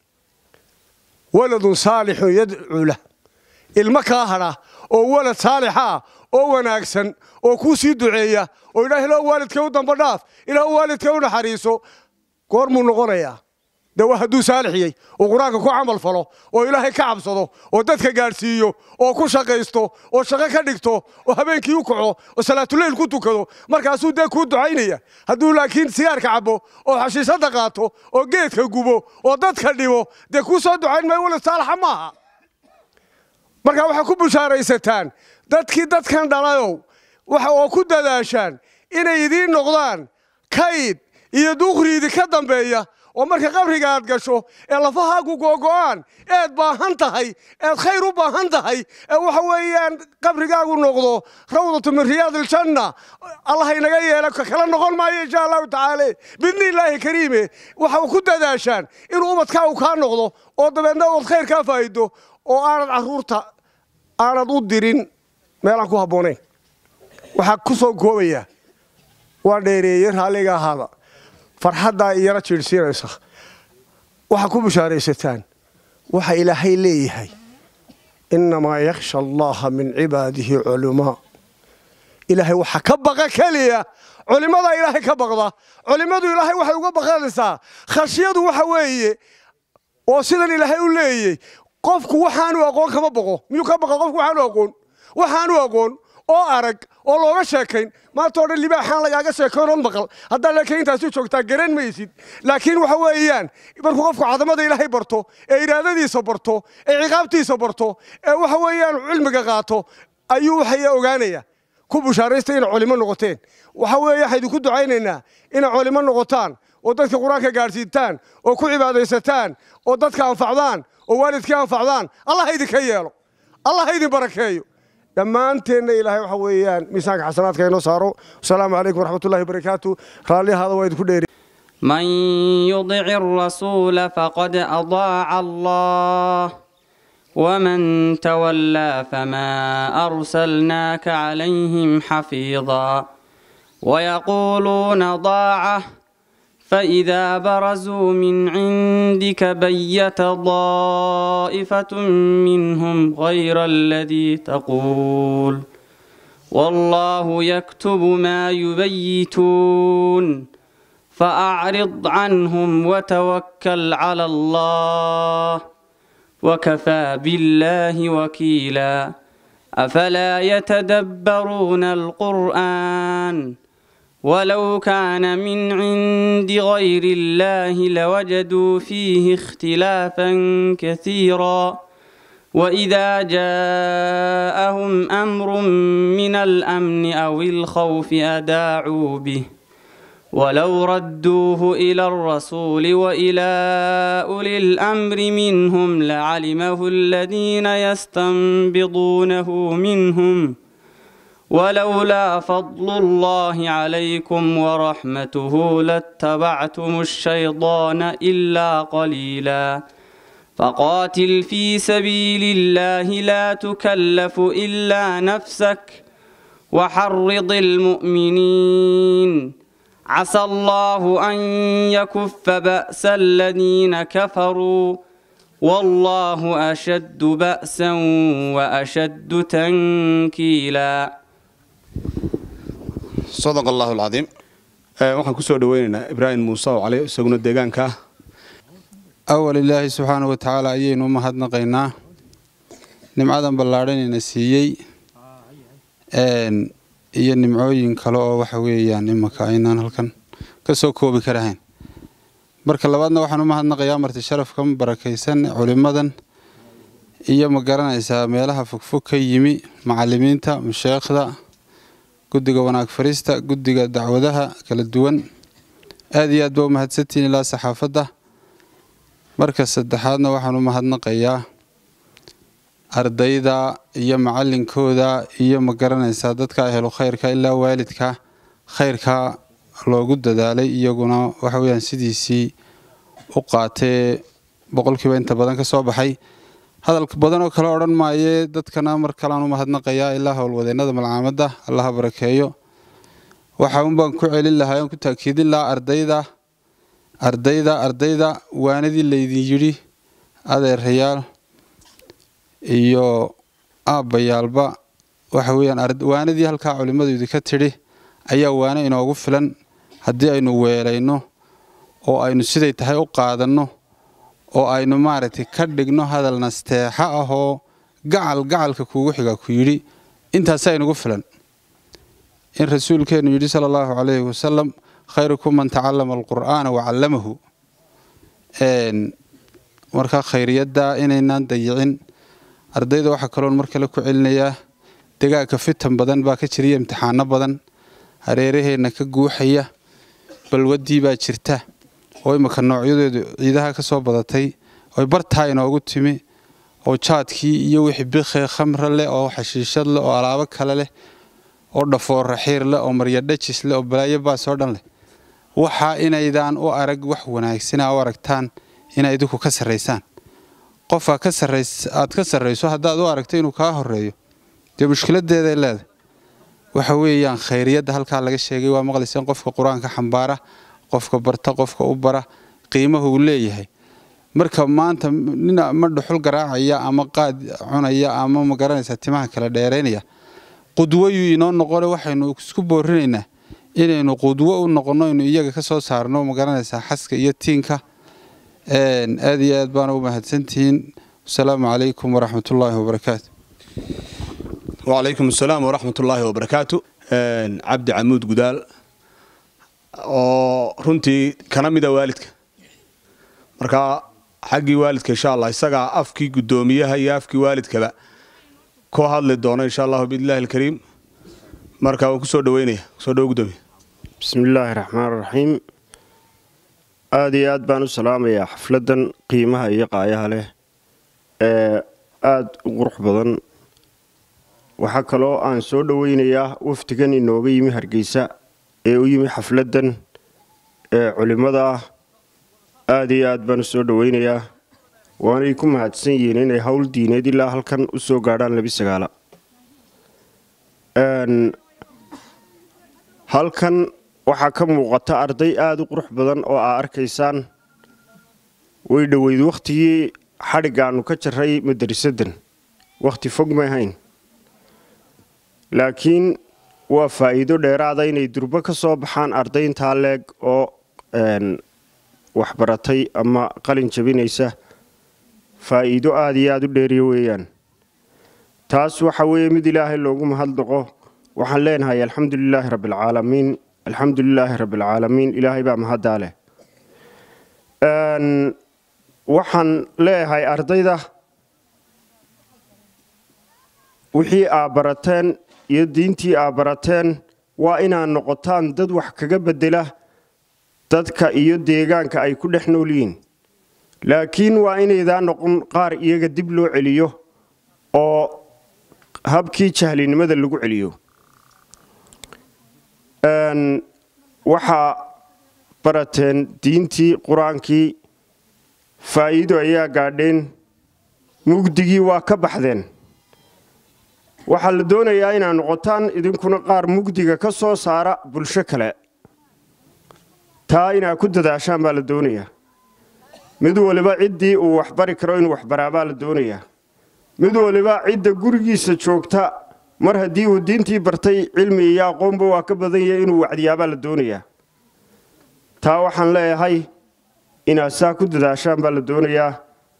waladun saalixun yadcuu lah ilmo kaa hadha oo walad saalixa oo wanaagsan oo kuu sii duceeya oo ilaahay loo waalidka u damba dhaaf ilaahu waalidka u naxariiso goormuu noqonayaa دوا هدو سالحيي وقرانك كو عمل فلو oo ilaahay ka cabsado oo dadka gaarsiiyo oo ku shaqeysto oo shaqo ka dhigto oo habeenkii u kaco oo salaatuleyl ku tukado markaasuu de ku ducaynaya haduu laakiin sigaarka cabo oo xashiishada qaato oo geedka gubo oo dadka dhibo de ku soo ducayn may wala saalaxa maaha marka waxa ku bushaaraysataan dadkan dhalayo waxa oo ku dadaashaan inay idin noqdaan kayd iyo duqriidi ka dambeeya oo marka qabriga aad gasho ee lafahaagu googo'aan eed baahan tahay eed khayr u baahan tahay ee waxa weeyaan qabrigaagu noqdo rawdatu min riyaadil janna allah inaga yeelo kala noqon maayo insha Allah taala bidnillaahi kariime waxa ku dadaashaan inuu ubadkaagu ka noqdo oo dabeedna uu khayr ka faa'iido oo aanad caruurta aanad u dirin meelaan ku habboonayn waxa ku soo goobaya waa dheereeyay raaliga ahaada farxadda iyara jiirsiinaysa waxa ku bushaaraysataan waxa ilaahay leeyahay inma yakhsha Allah min ibadihi ulama ilaahay waxa ka baqa kaliya culimada ilaahay ka baqda culimadu ilaahay waxay uga baqanaysaa khashiyadu waxa weeye oo sidan ilaahay u leeyahay qofku waxaanu aqoon kama baqo miyuu ka baqa qofku waxaanu aqoon oo arag oo looga sheekayn maanta oo libaaxan lagaaga sheekoonon maqal hadda laakiin intaas u joogtaa garan maysid laakiin waxa weeyaan markuu qofku cadamada ilaahay barto ee iraadadiisa barto ee ciqaabtiisa barto ee waxa weeyaan cilmiga qaato ayuu waxa ogaanaya ku bushaaraysta in culimo noqoteen waxa weeye waxaydu ku ducaynaynaa in culimo noqotaan oo dadka quraanka gaarsiintaan oo ku cibaadaysataan oo dadka anfacdaan oo waalidka anfacdaan Allah idinka yeelo Allah idin barakeeyo dhammaanteena ilaahay waxa weeyaan miisaanka xasanaadka inoo saaro assalaamu calaykum waraxmatullaahi wabarakaatu raalli hada waa idinku dheeri من يطع الرسول فقد أطاع الله ومن تولى فما أرسلناك عليهم حفيظا ويقولون طاعة فإذا برزوا من عندك بيت طائفة منهم غير الذي تقول والله يكتب ما يبيتون فأعرض عنهم وتوكل على الله وكفى بالله وكيلا أفلا يتدبرون القرآن ولو كان من عند غير الله لوجدوا فيه اختلافا كثيرا وإذا جاءهم أمر من الأمن أو الخوف أذاعوا به ولو ردوه إلى الرسول وإلى أولي الأمر منهم لعلمه الذين يستنبطونه منهم ولولا فضل الله عليكم ورحمته لاتبعتم الشيطان إلا قليلا فقاتل في سبيل الله لا تكلف إلا نفسك وحرض المؤمنين عسى الله أن يكف بأس الذين كفروا والله أشد بأسا وأشد تنكيلا صدق الله العظيم waxaan ku soo dhaweynaynaa Ibrahim Muuse oo cali isaguna deegaanka awal ilaahi subhanahu wa ta'ala ayaynu mahadnaqaynaa nimcadan ballaaranina siiyay iyo nimcooyin kale oo waxa weeyaan imaka aynaan halkan ka soo koobi karahayn marka labaadna waxaan u mahadnaqayaa marti sharafkan barakaysan culimadan iyo ma garanaysaa meelaha fogfog ka yimi macallimiinta musheekhda guddiga wanaag farista guddiga dacwadaha kala duwan aad iyo aad baa u mahadsantiin ilaa saxaafadda marka saddexaadna waxaan u mahadnaqayaa ardayda iyo macallinkooda iyo ma garanaysaa dadka ahlu khayrka ilaa waalidka khayrka loogu dadaalay iyaguna waxa weeyaan sidiisii u qaatee boqolkiiba inta badan ka soo baxay hadalka badan oo kale odhan maayee dadkana mar kalean u mahadnaqayaa ilaa howlwadeennada malcaamadda allaha barakeeyo waxa unbaan ku celin lahaa oon ku taakiidin lahaa ardayda waanadii laydin yidhi adeerayaal iyo aabbayaalba waxa weeyaan waanadii halkaa culimmadu idinka tidhi ayaa waana inoogu filan haddii aynu weelayno oo aynu siday tahay u qaadanno oo aynu maaragtay ka dhigno hadal nasteexa ah oo gacalka kuugu xiga ku yidhi intaas aynugu filan in rasuulkeenu yidhi sallallahu alayhi wasallam khayrukum man ta'allama alqur'aana wa 'allamahu marka khayriyada inaynaan dayicin ardayda waxa kaloon mar kale ku celinayaa dagaalka fitan badan baa ka jiriya imtixaano badan hareeraheena ka guuxaya balwadii baa jirta oo imaka noocyadeedu ciidaha ka soo badatay oo bartaa inoogu timi oo jaadkii iyo wixii biqay khamra leh oo xashiishad leh oo alaabo kale leh oo dhafoor raxiir leh oo marya dhajis leh oo balaayo baa soo dhan leh waxa inaydaan u arag wax wanaagsan oo aragtaan inay idinku ka sareysaan qof aad ka sareyso haddaad u aragto inuu ka horeeyo dee mushkiladeeda leedahay waxa weeyaan khayriyada halka laga sheegay waa maqlaysan qofka quraanka xambaara qofka barta qofka u bara qiimaha uu leeyahay marka maanta nina ma dhuxul garaacaya ama qaad cunaya ama ma garanaysa timaha kala dheereynaya qudwo inoo noqon waxaynu isku boorinaynaa inaynu qudwo u noqono inuu iyaga ka soo saarno ma garanaysa xaska iyo tiinka aad iyo aad baan u mahadsantihiin assalaamu calaykum waraxmatullaahi wabarakaatu وعليكم السلام ورحمة الله وبركاته عبد عمود قدال runtii kana mida waalidka marka xaqi waalidka insha Allah isaga afkii gudoomiyaha iyo afkii waalidkaba ku hadli doona insha Allah billahi alkareem marka waan ku soo dhaweynaya soo dhaw gudoomiye bismillaahir rahmaanir rahiim aad baan u salaamayaa xafladan qiimaha iyo qaayaha leh aad u qurux badan waxa kaloo aan soo dhaweynayaa waftigan inooga yimi Hargeysa ee u yimi xafladan culimada aad baan soo dhaweynayaa waanay ku mahadsan yihiin inay hawl diineed ilaa halkan u soo gaadhaan labi sagaala halkan waxa ka muuqata arday aad u qurux badan oo aad arkaysaan way dhaweyd waqtigii xarigaanu ka jaray madrasadan waqti fog ma ahayn laakiin waa faa'iido dheeraad ah inay durba ka soo baxaan ardaynta leeg oo wax baratay ama qalin jabinaysa faa'iido aad u dheeriyo weeyaan taas waxa weeye mid Ilaahay loogu mahadnaqo waxaan leenahay alxamdulillaahi rabbil caalamiin Ilaahay baa mahadale waxaan leeyahay ardayda wixii aad barateen iyo diintii aad barateen waa inaan noqotaan dad wax kaga bedela dadka iyo deegaanka ay ku dhex nool yihiin laakiin waa inaydaan noqon qaar iyaga dib loo celiyo oo habkii jahlinimada lagu celiyo waxa barateen diintii quraankii faa'iido ayaa gaadheen mugdigii waa ka baxdeen waxa la doonayaa inaan noqotaan idinkuna qaar mugdiga ka soo saara bulsho kale taa inaa ku dadaashaan baa la doonayaa mid waliba ciddii uu wax bari karo inuu wax baraa baa la doonayaa mid waliba cidda gurigiisa joogta mar haddii uu diintii bartay cilmi iyo aqoonba waa ka badan yahay inuu wacdiyaa baa la doonayaa taa waxaan leeyahay inaad saa ku dadaashaan baa la doonayaa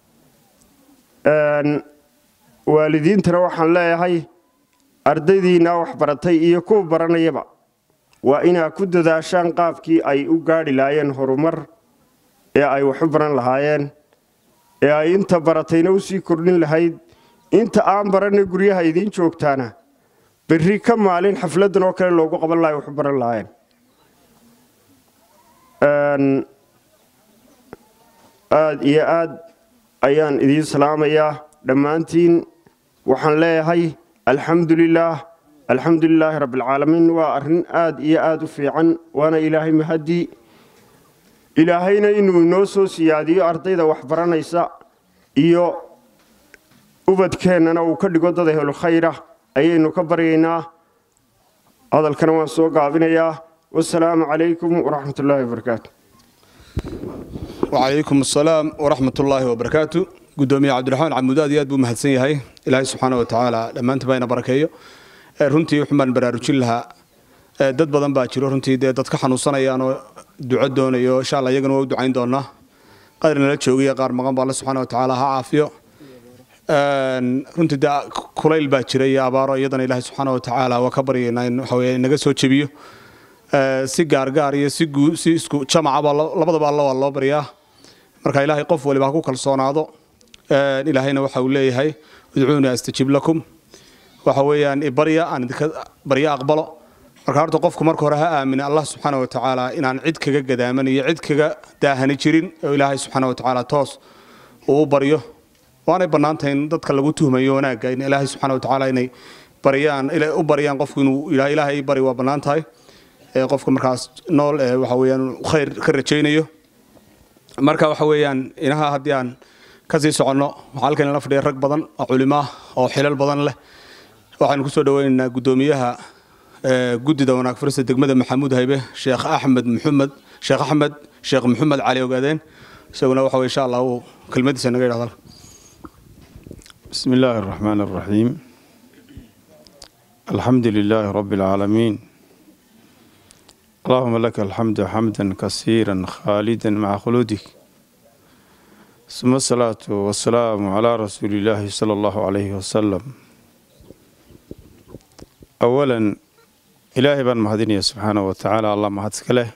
waalidiintana waxaan leeyahay ardaydiina wax baratay iyo kuwa baranayaba waa inaad ku dadaashaan qaabkii ay u gaadhi laayeen horumar ee ay wax u baran lahaayeen ee ay inta baratayna u sii kordhin lahayd inta aan baranay guryaha idiin joogtaana berri ka maalin xafladan oo kale loogu qaban lahay wax u baran lahaayeen aad iyo aad ayaan idiin salaamayaa dhammaantiin waxaan leeyahay alxamdulillaahi rabbil caalamiin waa arrin aad iyo aad u fiican waana ilaahay mahadii ilaahayna inuu noo soo siyaadiyo ardayda wax baranaysa iyo ubadkeennana uu ka dhigo dad ehlu khayra ayaynu ka baryaynaa hadalkana waan soo gaabinayaa wassalaamu calaykum waraxmatullaahi wabarakaatu وعليكم السلام ورحمة الله وبركاته قدومي عبد الرحمن عموداد ياد بو محدثن yahay ilaahay subhanahu wa ta'ala dhamaanta bayna barakeeyo runtii waxaan baraarujin lahaa dad badan baa jiro runtii dadka xanuunsanayaan oo duco doonayo insha Allah iyagana waa u ducayn doonaa qadarna la joogay qaar maqan baa Allah subhanahu wa ta'ala ha caafiyo runtii kulayl baa jiray abaaro iyadana Ilaahay subhanahu wa ta'ala waa ka baryeynaa in waxa weeye naga soo jabiyo si gaargaar iyo si isku jamaca labadaba Allah waa loo bariyaa marka Ilaahay qof waliba ku kalsoonaado ilaahayna waxa uu leeyahay ud'uuna astajib lakum waxa weeyaan bariya aan bariya aqbalo marka horta qofku marka hore ha aamin Allah subhanahu wa ta'ala inaan cid kaga gadaaman iyo cid kaga daahani jirin oo Ilaahay subhanahu wa ta'ala toos uu bariyo waana banaantahay dadka lagu tuhmayo wanaaga in Ilaahay subhanahu wa ta'ala inay bariyaan u bariyaan qofku inuu Ilaahay bari waa banaantahay qofka markaas nool waxa weeyaan khayr ka rajaynayo marka waxa weeyaan inaha hadii aan ka sii socono halkan la fadhiyo rag badan oo culimo oo xilal badan leh waxaan ku soo dhaweynaynaa gudoomiyaha gudida wanaag farsa degmada Maxamuud Haybe Sheekh Maxamed Cali Ogaadeen isaguna waxa insha Allah uu kelmadiisa naga yiraahdo بسم الله الرحمن الرحيم الحمد لله رب العالمين اللهم لك الحمد حمدا كثيرا خالدا مع خلودك ثم الصلاة والسلام على رسول الله صلى الله عليه وسلم أولا إلهي بان مهديني سبحانه وتعالى الله مهدسك له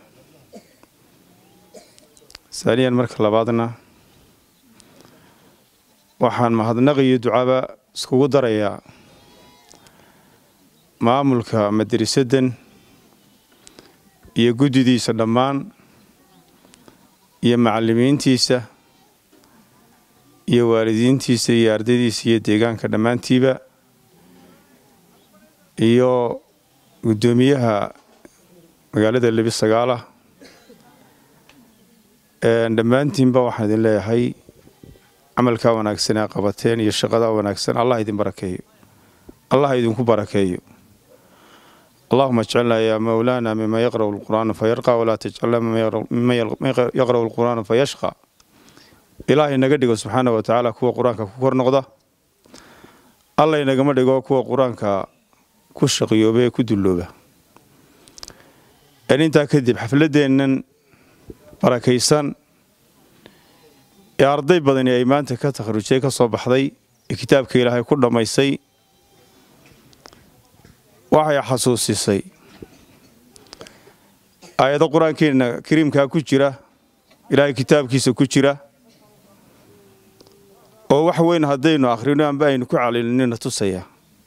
ثانيا مركز لبعضنا waxaan mahadnaqayo ducaba iskugu darayaa maamulka madrasadan iyo gudidiisa dhammaan iyo macallimiintiisa iyo waalidiintiisa iyo ardaydiisa iyo deegaanka dhammaantiiba iyo gudoomiyaha magaalada Lebisagaala dhammaantiinba waxaan idin leeyahay عملك وناكسن قبتين يشغدا وناكسن الله يدين بركيه الله يدين كبركيه اللهم اجعلنا يا مولانا مما يقرأ القرآن فيرقى ولا تجعلنا مما يقرأ القرآن فيشقى إلهي نقدق سبحانه وتعالى كو قرآنك كور نقضة الله ينقمدق كو قرآنك كشقيوبه كدلوبه أن انت كذب حفلتين بركيسان arday badan ay maanta ka takharujay ka soo baxday kitaabka Ilaahay ku dhamaysay waxay xasuusisay aayado quraankeena kariimka ku jira Ilaahay kitaabkiisa ku jira oo wax weyn hadaynu akhrino aan baynu ku caliilnina tusaya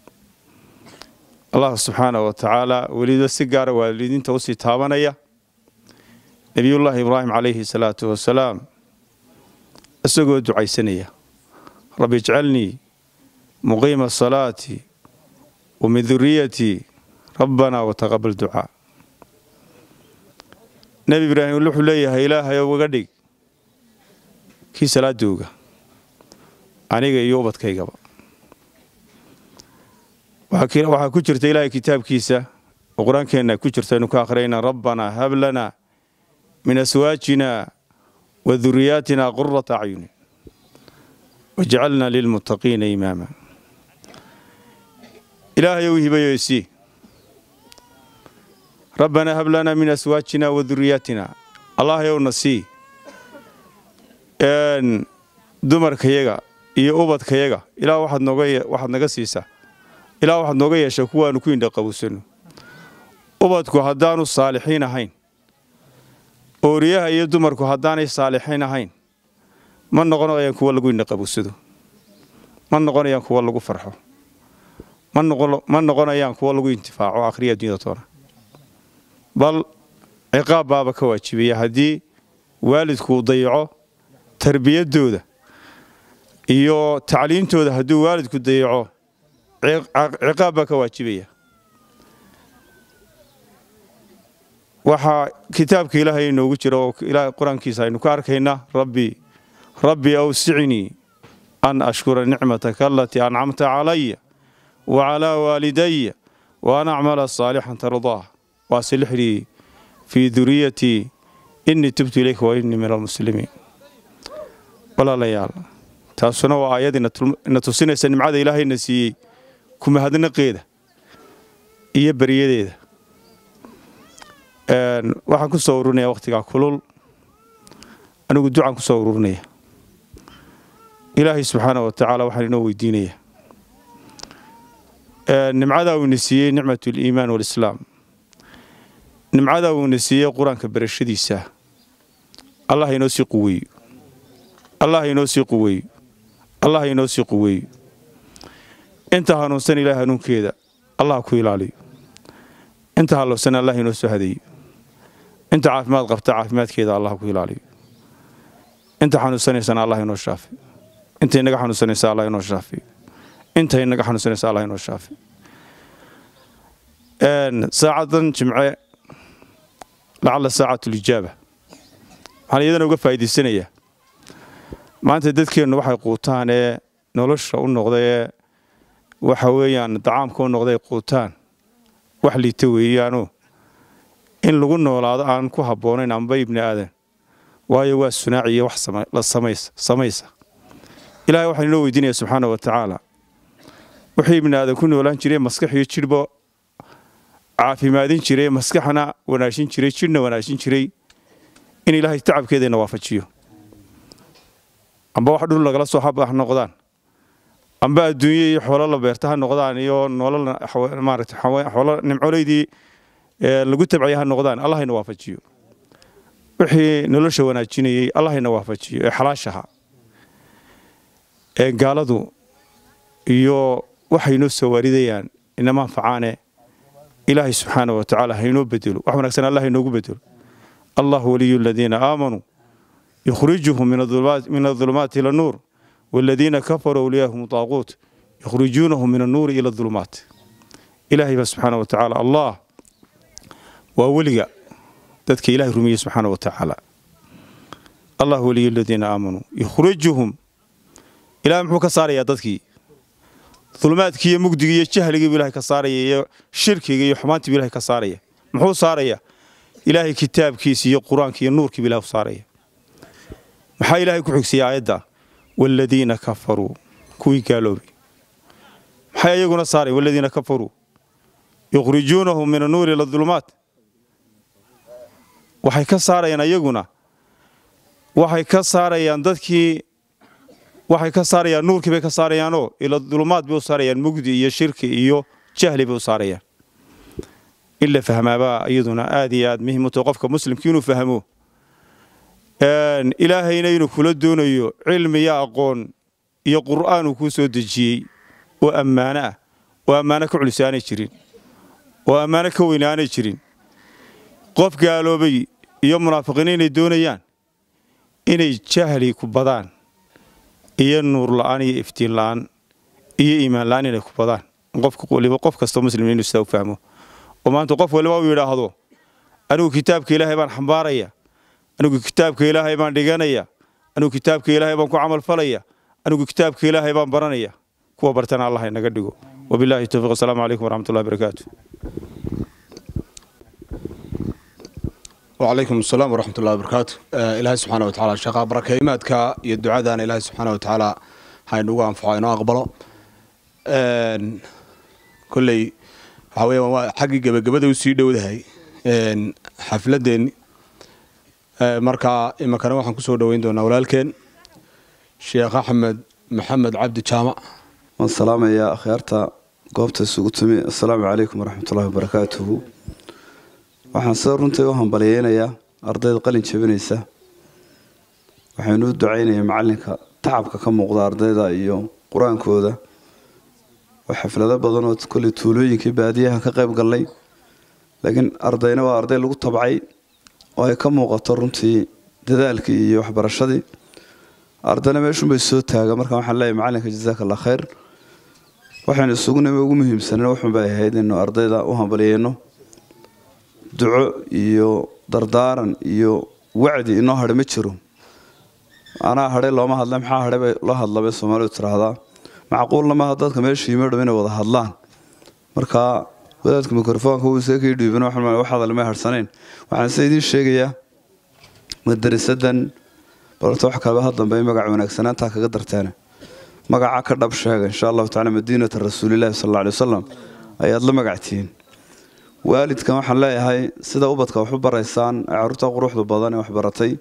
Allah subhanahu wa ta'ala walido si gaar ah walidiinta u sii taabanaya Nabiyullah Ibrahim alayhi salatu wa salam أسقو دعاء سنية رب اجعلني مقيم الصلاة ومن ذريتي ربنا وتقبل دعاء نبي إبراهيم يقول له إله يا وقدي كي صلاة دوغا أنيق يوبت كي قبا وحا كجرت إلهي كتاب كيسا وقرآن كينا كجرت أنك آخرين ربنا هب لنا من أسواجنا وذرياتنا قرة أعين وجعلنا للمتقين إماما إلهي وهب يسي ربنا هب لنا من أزواجنا وذرياتنا الله يونسي أن دمر كيغا يوبد كيغا إلى واحد نغسيسا إلى واحد نغيا شكوا نكوين دقبوسن أوبدكو هدانو الصالحين هين أوريها يدمركو هداني الصالحين هين من نقول يا كوا لغوين دقبوسدو من نقول يا كوا لغو فرحو من نقول يا كوا لغو انتفاعو آخرية الدنيا تورا بل عقاب بابا كواجبية هدي والدكو ضيعو تربية دودة iyo tacliintooda haduu waalidku dayaco ciqaab ka waajibiya waxa kitaabka Ilaahay inoogu jiro Ilaahay quraankiisa aynu ka arkayna rabbi awsi'ni an ashkura ni'mataka allati an'amta alayya wa ala walidayya wa an a'mala salihan tardaah wa aslih li fi dhurriyyati inni tubtu ilayka wa inni minal muslimin wala layaal taasuna waa aayadina tusinaysa nimcada Ilaahayna siiyay kuma hadnaqeeda iyo bariyadeeda waxaan ku soo ururinayaa waqtiga kulul anigu ducaan ku soo ururinaya ilaahay subxaanahu wa tacaala waxaan inoo weydiinayaa nimcadaa uu ina siiyey nicmatu liimaan walislaam nimcadaa uu ina siiyey qur-aanka barashadiisa allah inoo sii quweeyo allah inoo sii quweeyo allah inoo sii quweeyo inta hanuunsan ilaahay hanuunkeeda allah ku ilaaliyo inta hallowsan allah inoo soo hadeeyo inta caafimaad qabta caafimaadkeeda allah ku ilaaliyo inta xanuunsanaysana allah inoo shaafiyo inta inaga xanuunsanaysa allah inoo shaafiyo inta inaga xanuunsanaysa allah inoo shaafiyo saacadan jimce lacalla saacatu lijaaba waxaan iyadana uga faa'iidaysanayaa maanta dadkeennu waxay quutaan ee nolosha u noqda ee waxa weeyaan dacaamka u noqda ay quutaan wax liita weeyaanoo in lagu noolaado aan ku habboonayn amba ibni aadan waayo waa sunaaci iyo wax la samaysa ilaahay waxaan inoo weydiinayaa subxaana wa tacaala wixii ibni aadan ku noolaan jiray maskax iyo jidhba caafimaadin jiray maskaxna wanaajin jiray jidhna wanaajin jiray in ilaahay tacabkeedayna waafajiyo amba wax dhul lagala soo hab ah noqdaan amba adduunye iyo xoolo la beerta ha noqdaan iyo nolol maaragtay xoolo nimcoleydii lagu tabcay ha noqdaan allahayna waafajiyo wixii nolosha wanaajinayay allahayna waafajiyo ee xalaashaha ee gaaladu iyo waxay noo soo waaridayaan inama anfacaane ilaahay subxaanahu wa tacaala haynoo bedelo wax wanaagsan allah inoogu bedelo allah waliyu aladiina aamanuu yukhrijuhum min adulumaati ila nuur والذين كفروا أولياءهم طاغوت يخرجونهم من النور إلى الظلمات إلهي سبحانه وتعالى الله وولي تذكى إلهي رمي سبحانه وتعالى الله ولي الذين آمنوا يخرجهم إلى محو كساريا تذكي ظلمات كي مقدقية جهل بإلهي كساريا شرك حمانتي بإلهي كساريا محو ساريا إلهي كتاب كيسي قرآن كي النور كي بإلهي ساريا محا إلهي كحكسي آيات والذين كفروا كوي قالوا بي محا يقولون ساري والذين كفروا يخرجونهم من النور إلى الظلمات waxay ka saarayaan ayaguna waxay ka saarayaan dadkii waxay ka saarayaan nuurkii bay ka saarayaanoo ila dulumaad bay u saarayaan mugdi iyo shirki iyo jahli bay u saarayaan illa fahmaaba iyaduna aad iyo aad muhiim u tahay qofka muslimka inuu fahmo ilaahayna inuu kula doonayo cilmi iyo aqoon iyo qur'aan uu ku soo dejiyey oo ammaano ka culisaanay jirin oo ammaano ka weynaanay jirin qof gaaloobay iyo munaafiqiin inay doonayaan inay jahli ku badaan iyo nuur la'aan iyo iftiin la'aan iyo iimaan la'aan inay ku badaan qof kasta muslim inuu sidaa u fahmo oo maanta qof waliba uu yidhaahdo anigu kitaabka ilaahay baan xambaaraya anigu kitaabka ilaahay baan dhiganaya anigu kitaabka ilaahay baan ku camal falaya anigu kitaabka ilaahay baan baranaya kuwa bartana allah inaga dhigo wabillahi tawfiiq assalaamu calaykum waraxmatullahi wabarakaatuh وعليكم السلام ورحمة الله وبركاته إلهي سبحانه وتعالى شقا بركة إيماتك يدعى إلهي سبحانه وتعالى هاي نوغا أنفعينا أقبله كلي حوية حقيقة بقبضة وسيدة وذهي حفلة دين مركا إما كانوا وحن كسور دوين دون أولالكين شيخ أحمد محمد عبد الجامع والسلام يا أخيارتا قوبت السقوطمي السلام عليكم ورحمة الله وبركاته waxaan soo runtii u hambaliyeynayaa ardayda qalin jabinaysa waxaanu u ducaynayaa macalinka tacabka ka muuqda ardayda iyo quraankooda wax xaflado badan oo kulli tuulooyinkii baadiyaha ka qayb galay laakiin ardayna waa arday lagu tabcay oo ay ka muuqato runtii dadaalkii iyo waxbarashadii ardayna meeshu bay soo taaga marka waxaan leeyahay macalinka jazakallahu khayr waxaan isugu nimay ugu muhiimsanaa wuxuu baa ahayd inuu ardayda u hambaliyeyno duco iyo dardaaran iyo wacdi inoo hadhay ma jiro anaa hadhay looma hadla maxaa hadhay bay loo hadlabay Soomaalidu tiraahdaa macquulna ma dadka meesha yimaado inay wada hadlaan marka wadaadka mikrofoonka uu isagii dhiibana wax hadal ma harsaneen waxaan sayidin sheegayaa madrasadan barto wax kale haddan bay magac wanaagsanaanta kaga dartaan magaca ka dhab sheega insha Allah ta'ala madiinada rasuulillaah sallallahu alayhi wasallam ayaad la magactiin waalidkan waxaan leeyahay sida ubadka wax u baraysaan carruurta quruxda badan ee wax baratay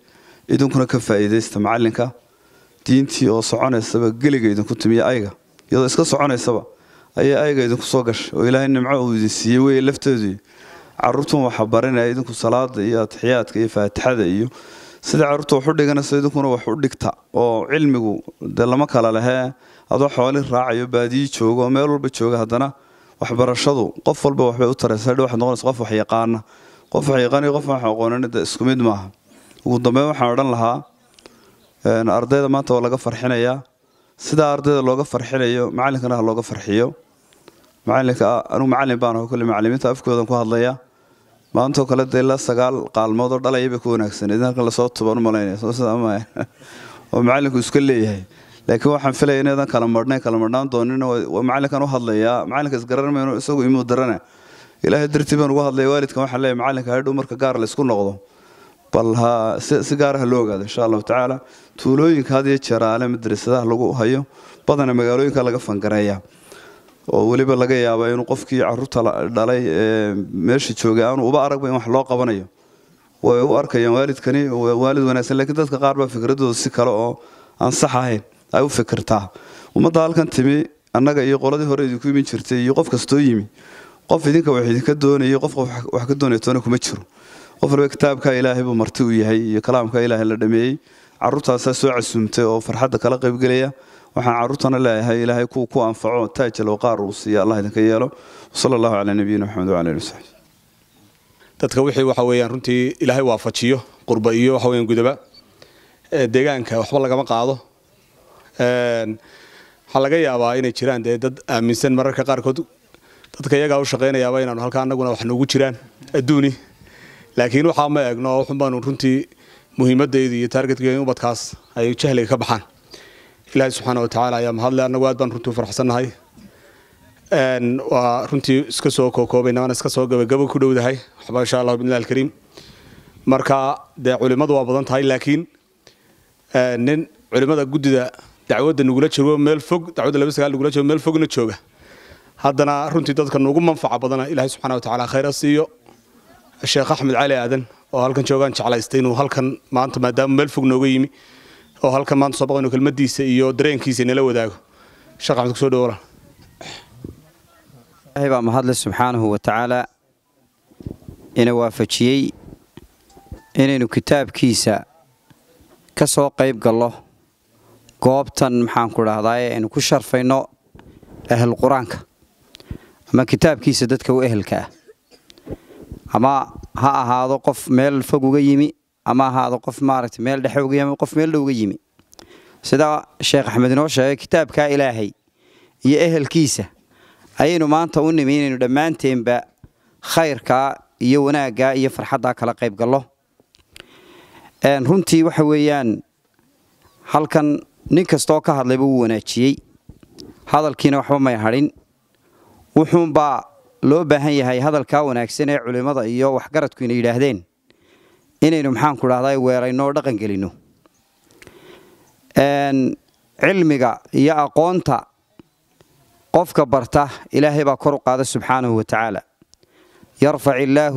idinkuna ka faa'iidaysta macalinka diintii oo soconaysaba geliga idinku timiya ayga iyadoo iska soconaysaba ayay ayga idinku soo gashay oo ilaahay nimco uu idin siiyey wey lafteedii carruurtan waxa baranaya idinku salaada iyo atixiyaadka iyo faatixada iyo sida carruurta wax u dhiganaysa idinkuna wax u dhigta oo cilmigu dee lama kala lehee adoo xooli raacayo baadiyi jooga oo meel walba jooga haddana waxbarashadu qof walba waxbay u taraysa hadhow waxaad noqonaysa qof wax yaqaana qof wax yaqaana iyo qof wax aqoonin isku mid maaha ugu dambeyn waxaan odhan lahaa ardayda maanta waa laga farxinayaa sidaa ardayda looga farxinayo macalinkana ha looga farxiyo macalinka anigu macalin baan aho kolley macalimiinta afkoodan ku hadlaya maantoo kale dee ilaa 9 qaalmood oo dhalaya bay ku wanaagsaneed halkan lasoo tuban u malaynaya soo sidaa ma oo macalinku iska leeyahay laakiin waxaan filayaa inaadan kala marnaan doonin oo macalinkan u hadlayaa macalinka isgaranmayno isagu imuu darana ilaahay dartii baan ugu hadlaya waalidkan waxaan leeyahay macalinka hadhow marka gaar la isku noqdo bal si gaar ah loo ogaado insha allahu tacaala tuulooyinka had iyo jeer aale madrasadaha lagu hayo badana magaalooyinka laga fangareeya oo weliba laga yaabo inuu qofkii carruurta dhalay meesha joogay aanu uba aragba in wax loo qabanayo way u arkayaan waalidkani waalid wanaagsan laakiin dadka qaar baa fikradooda si kale oo aan sax ahayn ay u fikirtaa ummadda halkan timi annaga iyo qoladii hore idinku imin jirtay iyo qof kastoo yimi qof idinka wax idinka doonayay qof wax ka doonaya toona kuma jiro qof walba kitaabka ilaahay buu marti u yahay iyo kalaamka ilaahay la dhameeyey carruurtaasaa soo casuumtay oo farxadda kala qaybgelaya waxaan carruurtana leeyahay ilaahay ku anfaco taajal oo qaar uu siiya allah idinka yeelo sala allahu calaa nabiyina maxamed wacala alihi wasaxbi dadka wixii waxa weeyaan runtii ilaahay waafajiyo qurba iyo waxa weeyaan gudaba deegaanka waxba lagama qaado waxaa laga yaabaa inay jiraan dee dad aaminsan mararka qaarkood dadka iyagaa u shaqaynayaaba inaanu halkaa annaguna wax noogu jiraan adduuni laakiin waxaa ma eegno waxun baanu runtii muhiimaddeedu iyo taargetkeedu in ubadkaas ay jahliga ka baxaan ilaahay subxaana wa tacaala ayaa mahadle annagu aad baan runtii u farxsannahay waa runtii iska soo kookoobayna waana iska soo gabagabo ku dhowdahay waxba insha allahu bidnillahi alkariim marka dee culimmadu waa badan tahay laakiin nin culimmada guddida dacwadda nugula joogo meel fog dacwadda 29 nugula joogo meel fogna jooga haddana runtii dadka nugu manfaca badana ilaahay subxaana wa tacaala khayra siiyo sheekh axmed cali aadan oo halkan joogaan jeclaystay inuu halkan maanta maadaama meel fog nooga yimi oo halkan maanta soo baqayno kelmadiisa iyo dareenkiisa nala wadaago sheekh axmed kusoo dhawola ilaahay baa mahadle subxaanahu wa tacaala ina waafajiyey inaynu kitaabkiisa ka soo qayb gallo goobtan maxaan ku dhahdaa aynu ku sharfayno ahal quraanka ama kitaabkiisa dadka u ehelka ah ama ha ahaado qof meel fog uga yimi ama ahaado qof maaragtay meel dhexe uga yimi qof meel dhow uga yimi sida sheekh axmed inoo sheegay kitaabka ilaahay iyo ehelkiisa ayaynu maanta u nimi inaynu dhammaanteenba khayrka iyo wanaagga iyo farxadda kala qayb gallo runtii waxa weeyaan halkan nin kastoo ka hadlayba wuu wanaajiyey hadalkiina waxba may hadhin wuxuunbaa loo baahan yahay hadalkaa wanaagsan ee culimmada iyo waxgaradku inay yidhaahdeen inaynu maxaan ku dhahdaa weerayno oo dhaqan gelino cilmiga iyo aqoonta qofka barta ilaahay baa kor u qaada subxaanahu wa tacaala yarfac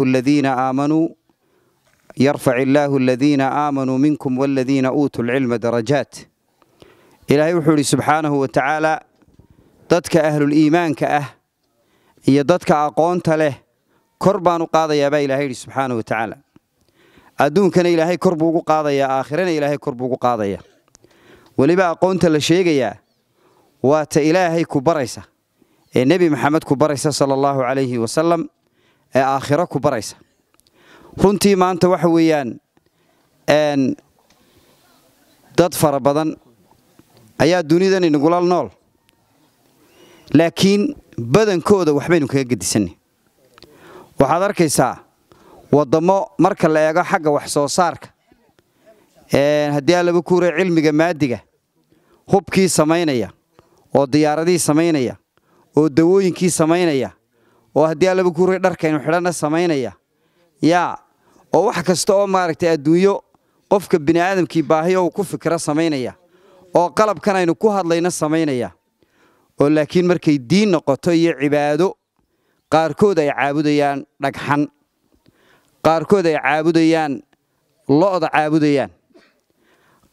illaahu aladiina aamanuu minkum waaladiina uutuu lcilma darajaat ilaahay wuxuu yidhi subxaanahu wa tacaala dadka ahluliimaanka ah iyo dadka aqoonta leh kor baan u qaadayaabaa ilahay yidhi subxaanahu wa tacaala adduunkana ilaahay kor buu ugu qaadayaa aakhirana ilaahay kor buu ugu qaadayaa weliba aqoonta la sheegayaa waa ta ilaahay ku baraysa ee nebi maxamed ku baraysa sala allahu calayhi wasalam ee aakhiro ku baraysa runtii maanta waxa weeyaan dad fara badan ayaa dunidan inagula nool laakiin badankooda waxbaynu kaga gedisanay waxaad arkaysaa waddamo marka la eego xagga wax soo saarka haddii aan laba kuuray cilmiga maadiga hubkii samaynaya oo diyaaradii samaynaya oo dawooyinkii samaynaya oo haddii aan laba kuuray dharkaynu xidhanna samaynaya yaa oo wax kasta oo maaragtay adduunyo qofka bini aadamkii baahiyo uu ku fikiro samaynaya oo qalabkan aynu ku hadlayna samaynaya oo laakiin markay diin noqoto iyo cibaado qaarkood ay caabudayaan dhagxan qaarkood ay caabudayaan lo'da caabudayaan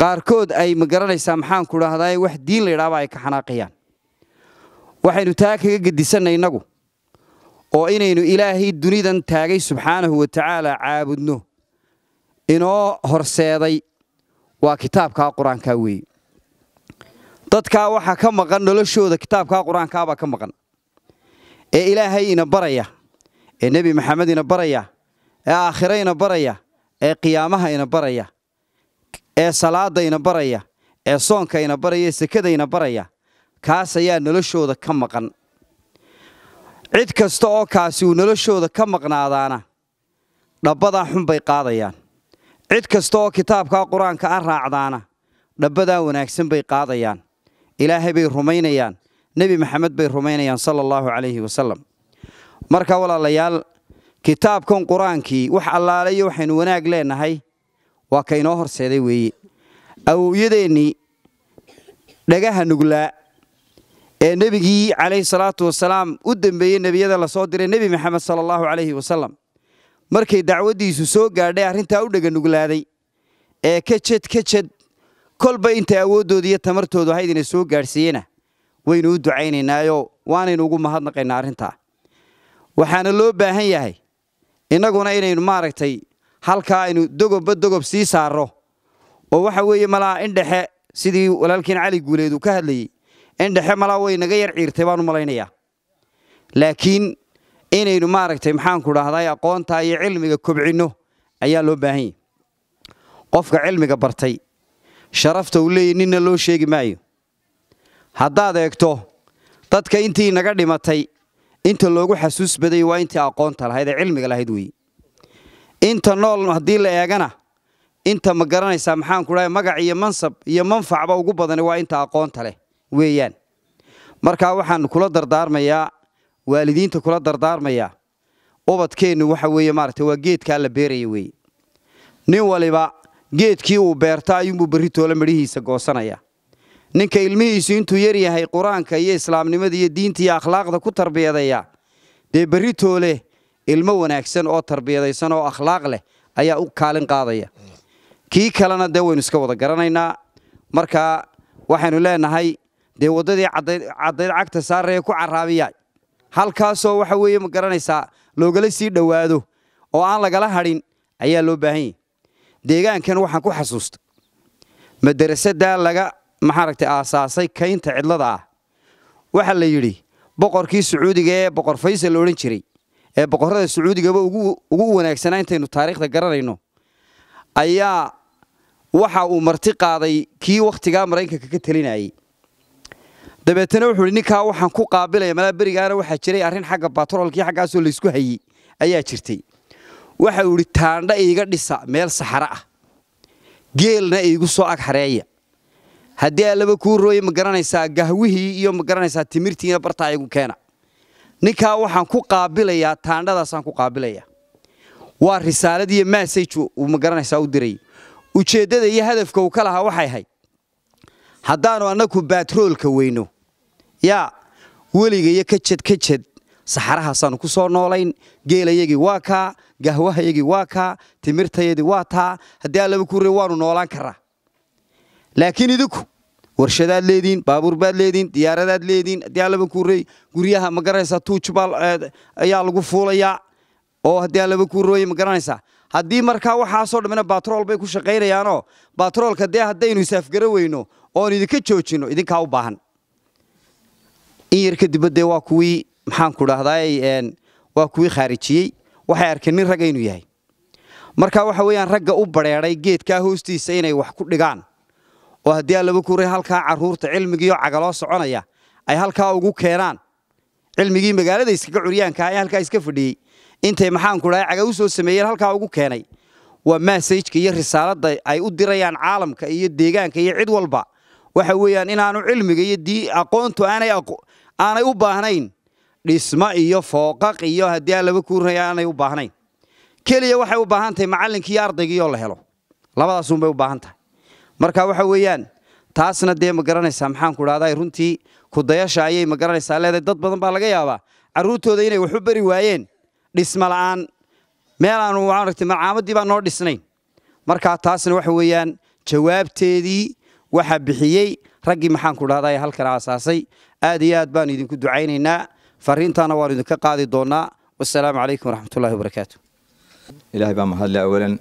qaarkood ay ma garanaysaa maxaan ku dhahdaa wax diin la yiraahdo ay ka xanaaqayaan waxaynu taa kaga gedisanay inagu oo inaynu ilaahay dunidan taagay subxaanahu wa ta'ala caabudno inoo horseeday waa kitaabka quraanka weey dadka waxa ka maqan noloshooda kitaabka quraanka ba ka maqan ee ilaahay ina baraya ee nabi maxamed ina baraya ee aakhira ina baraya ee qiyaamaha ina baraya ee salaada ina baraya ee soonka ina baraya sakada ina baraya kaas ayaa noloshooda ka maqan cid kasta oo kaasi uu noloshooda ka maqnaadaana dhabada xun bay qaadayaan cid kasta oo kitaabka quraanka aan raacdaana dhabada wanaagsan bay qaadayaan ilaahay bay rumaynayaan nabi maxamed bay rumaynayaan sallallahu alayhi wasallam marka walaalayaal kitaabkan quraankii wax allaaleeyo waxaynu wanaag leenahay waa ka inoo horseeday weeye awooyadeeni dhagaha nuglaa ee nabigii alayhi salaatu wasalaam u dambeeyay nabiyada la soo diray nabi maxamed sallallahu alayhi wasallam markay dacwadiisu soo gaadhay arinta u dhaga nuglaaday ee ka jed kolba inta awoodooda iyo tamartooda haydina soo gaarsiiyena waynu u ducaynaynaayo waanaynu ugu mahadnaqaynaa arinta waxaana loo baahan yahay inaguna inaynu maaragtay halka aynu dogob sii saaro oo waxa weeye malaa indhaxe sidii walaalkiin cali guuleedu ka hadlayay indhaxe malaa way naga yar ciirtay baan u malaynayaa laakiin inaynu maaragtay maxaan ku dhahdaa aqoonta iyo cilmiga kobcino ayaa loo baahan yahay qofka cilmiga bartay sharafta uu leeyahay ninna loo sheegi maayo haddaad eegto dadka intii naga dhimatay inta loogu xasuus baday waa intii aqoonta lahayd ee cilmiga lahayd weey inta nool haddii la eegana inta ma garanaysaa maxaan ku dhahay magac iyo mansab iyo manfacba ugu badan waa inta aqoonta leh weeyaan marka waxaan kula dardaarmayaa waalidiinta kula dardaarmayaa ubadkeenu waxa weeye maartay waa geedka la beeray weey nin waliba geedkii uu beerta ayuu bari toole midhiisa goosanaya ninka ilmihiisu intuu yar yahay quraanka iyo islaamnimada iyo diinta iyo akhlaaqda ku tarbiyadaya de bari toole ilmo wanaagsan oo tarbiyadaysan oo akhlaaq leh ayaa u kaalin qaadaya kii kalena de waynu iska wada garanaynaa marka waxaanu leenahay de wadadii cadayd cagta saarey ku caraabiya halkaasoo waxa weeye ma garanaysaa loogala sii dhawaado oo aan lagala hadhin ayaa loo baahan yahay deegaankan waxaan ku xasuustay madrasada laga maxaragtay aasaasay kaynta cidlada ah waxa la yiri boqorkii Sacuudiga ee boqor Faysal oran jiray ee boqorada Sacuudiga ugu wanaagsanaa intaynu taariikhda garanayno ayaa waxa uu marti qaaday kii waqtiga Mareykanka ka talinayay dabeetana wuxuu ninka waxaan ku qaabilay mala barigaana waxa jiray arin xagga batroolkii xaggaas oo la isku hayay ayaa jirtay waxa uu taandha iiga dhisa meel saxara ah geelna iigu soo ag xareeya haddii laba ku rooyay ma garanaysaa gahwihii iyo ma garanaysaa timirtiina barta igu keena ninka waxaan ku qaabilayaa taandhadaasaan ku qaabilayaa waa risaalad iyo message uu ma garanaysaa u diray ujeedada iyo hadafka uu ka lahaa waxay ahayd haddaanu anaku batroolka weyno yaa weliga iyo ka jed saxarahaasaan ku soo noolayn geelayagii waa ka gahwahayagii waa ka timirtayadii waa taa haddii laba ku rooy waanu noolaan karaa laakiin idinku warshadaad leediin baabuur baad leediin diyaaradaad leediin haddii laba ku rooy guryaha ma garanaysaa tuujbal ayaa lagu fuulayaa oo haddii laba ku rooy ma garanaysaa haddii markaa waxaa soo dhamina batrool bay ku shaqaynayaanoo batroolka dee haddaynu isaafgara weyno oon idinka joojino idinkaa u baahan in yar kadib dee waa kuwii maxaan ku dhahdaa waa kuwii khaarijiyey waxay arkeen nin rag inuu yahay marka waxa weeyaan ragga u bareeray geedka hoostiisa inay wax ku dhigaan oo haddii laba ku rooy halka caruurta cilmiga iyo cagaloo soconaya ay halka ugu keenaan cilmigii magaalada iskaga curyaanka ay halka iska fadhiyay intay maxaan ku dhahay caga u soo sameeyeen halka ugu keenay waa message iyo risaalada ay u dirayaan caalamka iyo deegaanka iyo cid walba waxa weeyaan inaanu cilmiga iyo aqoontu aanay u baahnayn dhisma iyo fooqaq iyo haddii laba ku rooy aanay u baahnayn kaliya waxay u baahan tahay macallinkii ardayga iyo la helo labadaas un bay u baahan tahay marka waxa weeyaan taasna dee ma garanaysaa maxaan ku dhahdaa runtii ku dayasha ayay ma garanaysaa leedahay dad badan baa laga yaabaa caruurtooda inay wax u bari waayeen dhisma la'aan meel aanu maaragtay macaamadii baa noo dhisnayn marka taasna waxa weeyaan jawaabteedii waxa bixiyey raggii maxaan ku dhahdaa halkan aasaasay aad iyo aad baan idinku ducaynaynaa fariintaana waan idinka qaadi doonaa wassalaamu calaykum waraxmatullaahi wabarakaatu ilaahay baa mahadle awalan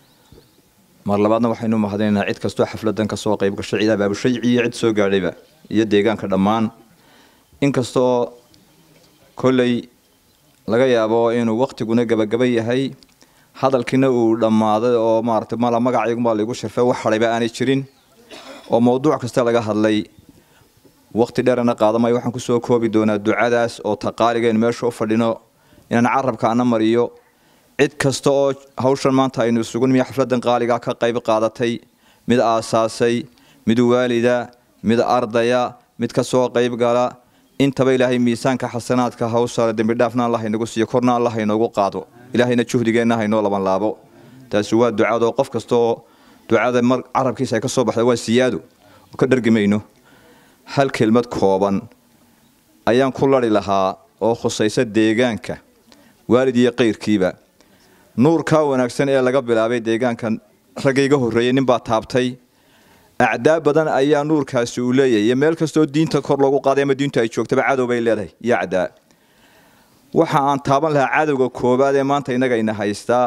mar labaadna waxaynu mahadinaynaa cid kastoo xafladan ka soo qayb gashay ciidaha baabushayici iyo cid soo gaadhayba iyo deegaanka dhammaan inkastoo kolley laga yaabo inuu waqtiguna gabagaba yahay hadalkiina uu dhammaaday oo maaragtay mala magacaygumaa laygu sharfay wax hadhayba aanay jirin oo mowduuc kasta laga hadlay waqti dheerana qaadamay waxaan ku soo koobi doonaa ducadaas oo taqaaligeen meesha u fadhino inaan carabka ana mariyo cid kasta oo hawshan maanta aynu isugu nimi xafladan qaaliga ka qayb qaadatay mid aasaasay mid waalida mid ardaya mid ka soo qayb gala intaba ilaahay miisaanka xasanaadka hawsha dambi dhaafna Allah inagu siiyo korna Allah inagu qaado ilaahayna juhdigeena haynoo laban laabo taasi waa ducado qof kasta oo ducada mar carabkiisa ay ka soo baxday waa siyaado ka dhargimayno hal kelmad kooban ayaan ku lari lahaa oo khusaysa deegaanka waalid iyo qeyrkiiba nuurka wanaagsan ee laga bilaabay deegaankan ragayga horeeyay nin baa taabtay acdaa badan ayaa nuurkaasi u leeyahay meel kastoo diinta kor loogu qaaday ama diintu ay joogtaba cadow bay leedahay iyo acdaa waxa aan taaban lahaa cadowga koobaad ee maanta inaga ina haystaa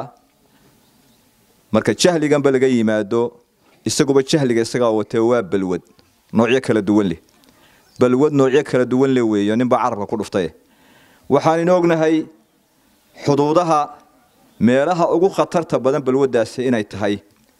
marka jahligan ba laga yimaado isaguba jahliga isaga watay waa balwad noocyo kala duwan leh balwad noocyo kala duwan leh weeyo nin ba carabka ku dhuftay waxaan inognahay xuduudaha meelaha ugu khatarta badan balwadaasi inay tahay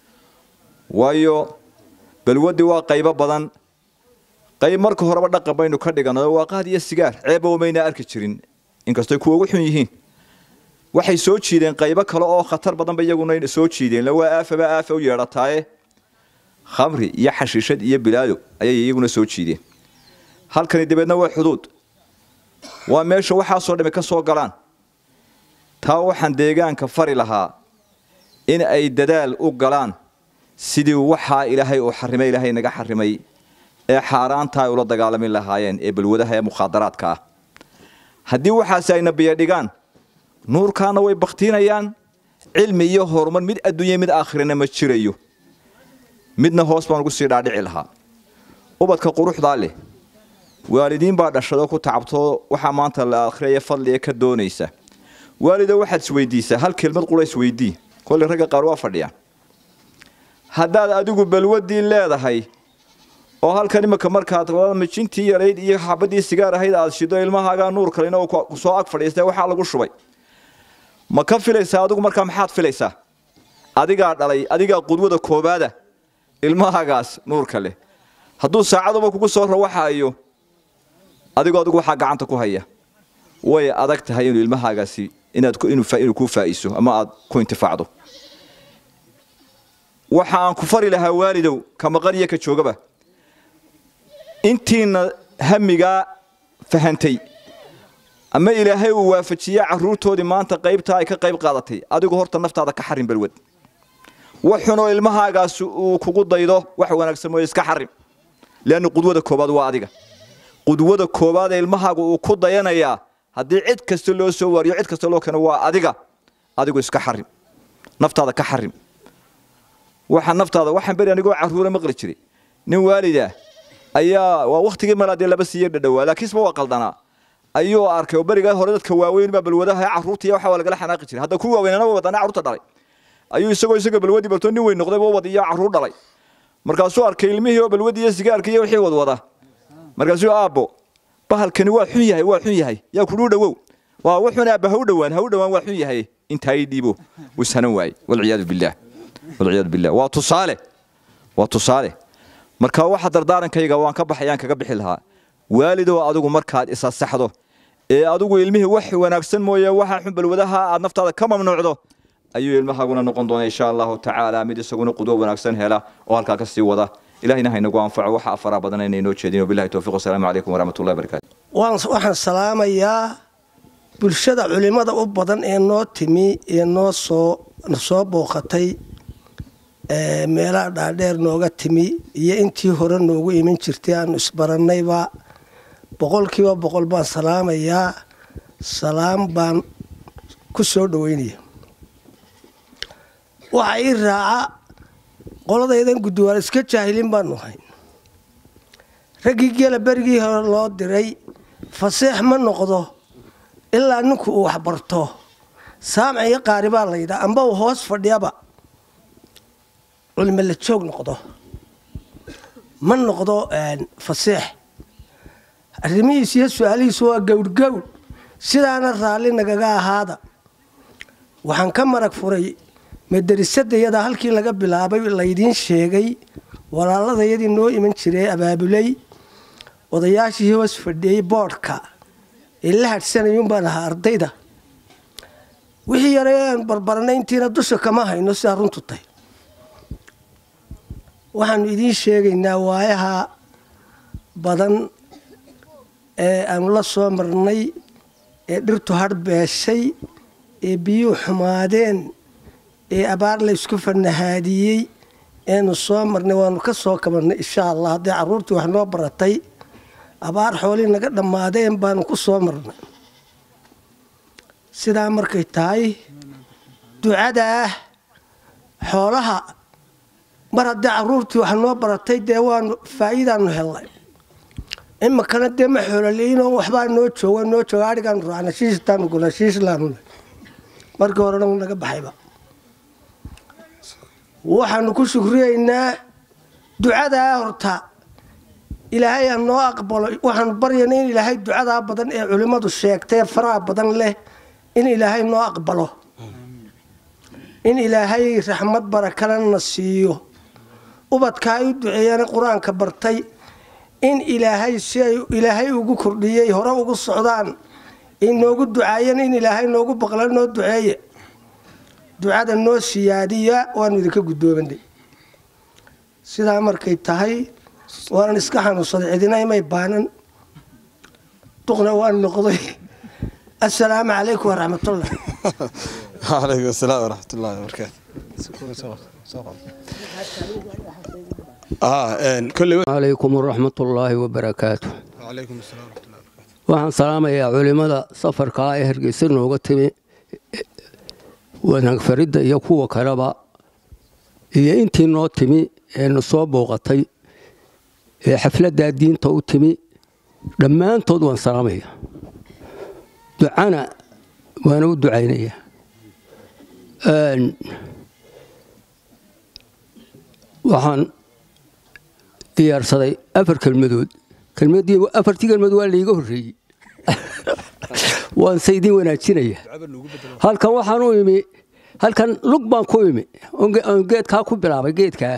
waayo balwadi waa qaybo badan qayb marka horeba dhaqan baynu ka dhiganay waa qaad iyo sigaar ceeb oo mayna arki jirin inkastoo kuwa ugu xun yihiin waxay soo jiideen qaybo kale oo khatar badan ba iyaguna soo jiideen la waa aafa u yeedhataaye khamri iyo xashiishad iyo bilaado ayay iyaguna soo jiideen halkani dibadna waa xuduud waa meesha waxa soo dhimay ka soo galaan taa waxaan deegaanka fari lahaa in ay dadaal u galaan sidii waxa ilaahay uu xarimay ilaahay naga xarimay ee xaaraanta ay ula dagaalamin lahaayeen ee balwadaha ee mukhadaraadka ah haddii waxaas ay nabiye dhigaan nuurkaana way baktiinayaan cilmi iyo horumar mid adduunyo mid aakhirana ma jirayo midna hoos baan ugu sii dhaadhici lahaa ubadka quruxdaa leh waalidiin baa dhashado ku tacabto waxaa maanta la akhriya fadliga ka doonaysa waalido waxaad isweydiisaa hal kelmad qulays weydii kolay ragga qaar waa fadhiyaan haddaad adigu balwadii leedahay oo halkan imaka markaad majintii yarayd iyo xabadii sigaar ahayd aad shido ilmahaaga nuur kalena oo ku soo ag fadhiistay waxa lagu shubay ma ka filaysaa adigu markaa maxaad filaysaa adigaa dhalay adigaa qudwada koobaada ilmahaagaas nuur kale hadduu saacaduba kugu soo rawaxayo adigu waxa gacanta ku haya way adag tahay inuu ilmahaagaasi inuu ku faa'iiso ama aad ku intifaacdo waxa aan ku fari lahaa waalidow kama qariya ka joogaba intiina hamiga fahantay ama ilaahay uu waafajiya caruurtoodii maanta qaybta ay ka qayb qaadatay adigu horta naftaada ka xarin balwad waxuna ilmahaagaas uu kugu daydo wax wanaagsan oo iska xarin laana qudwada koobaad waa adiga qudwada koobaad ilmahaagu uu ku dayanaya haddii cid kasta loo soo wariyo cid kasta loo keeno waa adigu iska xarin naftaada ka xarin waxa naftaada waxaan bari anigoo caruura maqli jiray nin waalida ayaa waa waqtigii malaadii laba siiyay dhawaa laakiin waa qaldanaa ayuu arkay oo bariga hore dadka waaweyn baa balwadaha caruurta iyo waxa waa laga xanaaqi jiray hadda ku waaweynana wadana caruurta dhalay ayuu isaga balwadi barto nin weyn noqday oo wadiya caruur dhalay markaasuu arkay ilmihii oo balwadiya sigaarka iyo wixii wadwada markaasuu aabbo bahalkani waa xun yahay yaa ku dhawow waa wuxuna aabba ha u dhawaan waa xun yahay inta ay dhiibo wisanan waay wal ciyaad billah waa tusaale marka waxa dardaarankayga waan ka baxayaan kaga bixi lahaa waalido adigu markaad isa saxdo ee adigu ilmihii wax wanaagsan mooye waxa xun balwadaha aad naftaada ka mamnuucdo ayuu ilmahaaguna noqon doona insha Allah ta'ala mid isaguna qudwo wanaagsan hela oo halka ka sii wada ilaahina haynagu anfaco waxa afara badan inay noo jeedino billahi tawfiiq assalamu alaykum wa rahmatullahi wa barakatuh waxaan salaamayaa bulshada culimada u badan ee noo timi ee noo soo booqatay meelaha dhaadheer nooga timi iyo intii hore noogu iman jirtay aan isbarannayba boqolkiiba boqol baan salaamayaa salaam baan ku soo dhaweynaya waxa ii raaca qoladaydan guddiwaal iska jaahilin baanu hayn raggii geela berigii hore loo diray faseex ma noqdo ilaa ninku uu wax barto saamci iyo qaari baa la yidhaa amba uu hoos fadhiyaba culimo la joog noqdo ma noqdo faseex arrimihiis iyo su-aalihiisu waa gowdgowd sidaana raalli nagaga ahaada waxaan ka marag furay madarisadayada halkii laga bilaabay laydiin sheegay walaaladayadii noo iman jiray abaabulay odayaashii hoos fadhiyey boodhka ee la hadhsanayuun baan ahaa ardayda wixii yareen barbaranay intiina dusha kama hayno sidaa runtu tahay waxaanu idiin sheegaynaa waayaha badan ee aanu la soo marnay ee dhirtu hadhbeeshay ee biyuhu xumaadeen ee abaar la isku fanahaadiyey eenu soo marnay waanu ka soo kabanay insha allah haddii carruurtii wax noo baratay abaar xoolii naga dhammaadeen baanu ku soo marnay sidaa markay tahay ducada xoolaha mar haddii carruurtii wax noo baratay dee waanu faa'iidaanu helnay imakana dee ma xoololiinoo waxbaa noo jooga adhigaanu raacna shiishtaanu gula shiishlaanu markii horena uu naga baxayba waxaanu ku shukriyaynaa ducadaa horta ilaahay ha noo aqbalo waxaanu baryaynaa in ilaahay ducadaa badan ee culimmadu sheegtay faraha badan leh in ilaahay noo aqbalo in ilaahay raxmad barakalana siiyo ubadka ay u duceeyeen qur-aanka bartay in ilaahay si ay ilaahay ugu kordhiyey hore ugu socdaan inoogu ducaayeen in ilaahay noogu baqla noo duceeye ducada noo siyaadiya waanu idinka guddoobanay sidaa markay tahay waanan iska xanuunsaday cidina imay baanan duqna waan noqday assalaamu calaykum waraxmatullah وعليكم السلام ورحمة الله وبركاته عليكم ورحمة الله وبركاته وعليكم السلام ورحمة الله وبركاته waxaan salaamayaa culimada safarka ee Hargeysa nooga timi wanaag farida iyo kuwa kaleba iyo intii noo timi ee soo booqatay ee xafladda diinta u timi dhammaantood waan salaamayaa ducana waan u ducaynayaa waxaan diyaarsaday 4 kelmadood afartii kelmadood waa liiga horreeyay waan saydin wanaajinaya halkan waxaan u imi halkan lug baan ku imi geedkaa ku bilaabay geedkaa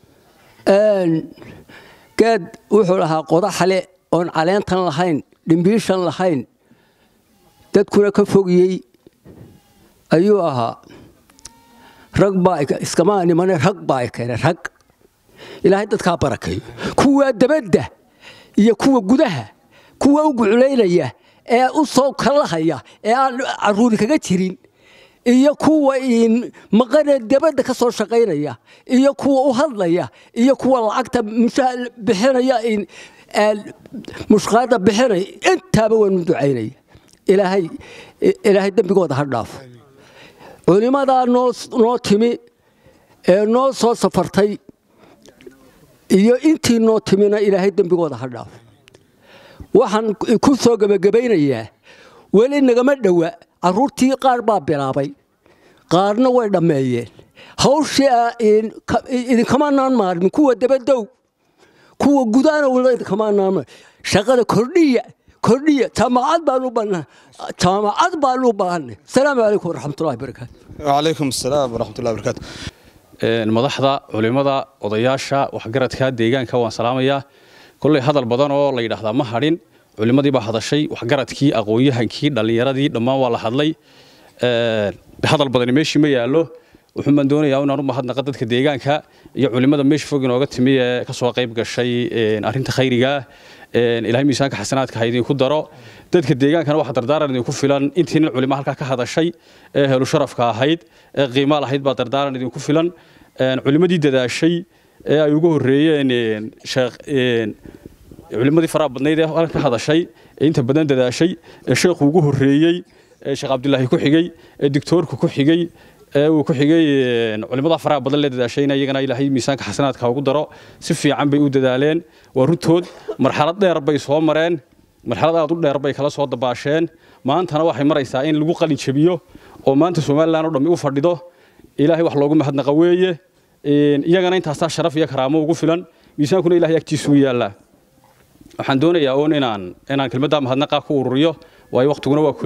geed wuxuu lahaa qodaxale oon caleentan lahayn dhimbiishan lahayn dadkuna ka fogiyey ayuu ahaa rag baa iskama nimane rag baa keenay rag ilaahay dadkaa barakeeyo kuwa dabadda iyo kuwa gudaha kuwa u guculaynaya ee u soo kalahaya ee aan caruuri kaga jirin iyo kuwa maqane dabadda ka soo shaqaynaya iyo kuwa u hadlaya iyo kuwa lacagta bixinaya mushqaada bixinaya intaaba waan ducaynaya ilaahay dambigooda ha dhaafo culimadaa noo timi ee noo soo safartay iyo intii noo timina ilaahay dambigooda ha dhaafo waxaan ku soo gabagabaynayaa weli nagama dhowa carruurtii qaar baa bilaabay qaarna way dhammeeyeen hawshii idinkamanaan maarmin kuwa dabadow kuwa gudaana idinkamanaan shaqada kordhiya jaamacad baan u baahnay asalaamu calaykum waraxmatullahi wabarakaatu وعليكم السلام ورحمة الله وبركاته madaxda culimada odayaasha waxgaradka deegaanka waan salaamayaa kullay hadal badan oo la yiraahdo ma hadhin culimadii baa hadashay waxgaradkii aqoonyahankii dhalinyaradii dhammaan waa la hadlay hadal badan meeshii ma yaalo wuxuu man doonayaa inaan u mahadnaqa dadka deegaanka iyo culimada meesha fog inooga timi ee ka soo qayb gashay arinta khayriga ilaahay miisaanka xasanaadka ha idinku daro dadka deegaankana waxa dardaaran idinku filan intiina culimo halka ka hadashay ee helu sharafka ahayd ee qiimo lahayd baa dardaaran idinku filan culimadii dadaashay ee ay ugu horeeyeen sheekh culimadii faraha badnayd ee halka ka hadashay inta badan dadaashay sheekhu ugu horeeyay sheekh Cabdullaahi ku xigay doctorku ku xigay uu ku xigay culimada faraha badan la dadaashayna iyagana ilaahay miisaanka xasanaadka ugu daro si fiican bay u dadaaleen waa runtood marxalad dheer bay soo mareen marxalad aad u dheer bay kala soo dabaasheen maantana waxay maraysaa in lagu qalin jabiyo oo maanta Soomaaliland oo dhammi u fadhido ilaahay wax loogu mahadnaqa weeye iyagana intaas sharaf iyo karaamo ugu filan miisaankuna ilaahay agtiisu yaala waxaan doonayaa oo inaan kelmadda mahadnaqa ku ururiyo way waqtiguna waa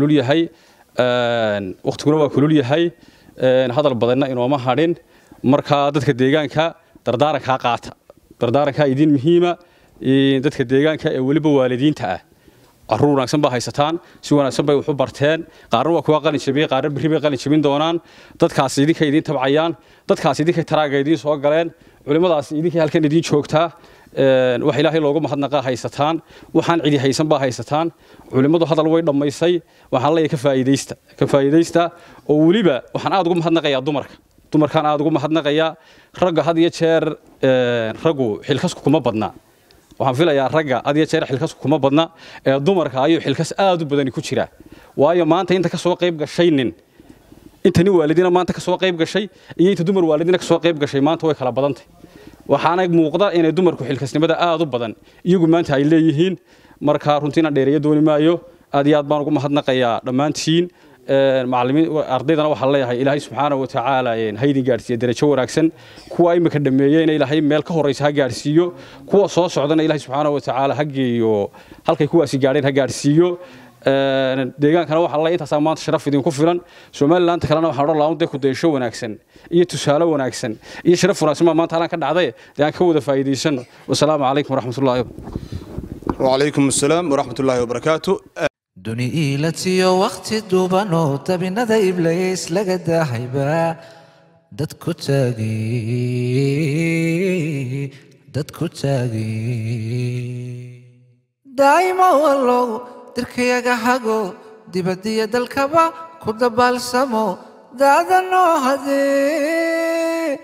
kulul yahay hadal badanna inooma hadhin marka dadka deegaanka dardaaranka qaata dardaaranka idin muhiima dadka deegaanka ee waliba waalidiinta ah caruur wanaagsan baa haysataan si wanaagsan bay wax u barteen qaarna waa kuwa qalin jabiyay qaarna biri bay qalin jabin doonaan dadkaas idinka idin tabcayaan dadkaas idinka taraaga idin soo galeen culimadaas idinka halkan idin joogtaa wax ilaahay loogu mahadnaqa haysataan waxaan cidi haysan baa haysataan culimadu hadal way dhamaysay waxaan leeyahay ka faa'iideysta oo waliba waxaan aad ugu mahadnaqayaa dumarkan aad ugu mahadnaqayaa ragga had iyo jeer raggu xilkasku kuma badna waxaan filayaa ragga had iyo jeer xilkasku kuma badna ee dumarka ayuu xilkas aad u badan ku jira waayo maanta inta ka soo qayb gashay intani waalidina maanta ka soo qayb gashay iyo inta dumar waalidina ka soo qayb gashay maanta way kala badantay waxaana muuqda inay dumarku xilkasnimada aad u badan iyagu maanta ay leeyihiin marka runtiina dheereeyo dooni maayo aad iyo aad baan ugu mahadnaqayaa dhammaantiin macallimiin ardaydana waxaa leeyahay ilaahay subxaanahu wa tacaala haydin gaarsiiyo darajo wanaagsan kuwa imika dhameeyayna ilaahay meel ka horeysa ha gaarsiiyo kuwa soo socdana ilaahay subxaanahu wa tacaala ha geeyo halkay kuwaasi gaadheen ha gaarsiiyo deegaankana waxaa leeyahay intaas maanta sharaf idinku filan Soomaaliland kalena waxaan oran lahaa ku deesho wanaagsan iyo tusaale wanaagsan iyo sharaf wanaagsan maanta halkan ka dhacday aan ka wada faa'iideysano wassalaamu calaykum waraxmatullaahi wa calaykum assalaam waraxmatullaahi wabarakaatuh duni ilatiyo waqti duubano tabinada iblis laga daahayba dadku taagi daima wallow dirkayaga hago dibadiya dalkaba ku dabaalsamo daadano hadee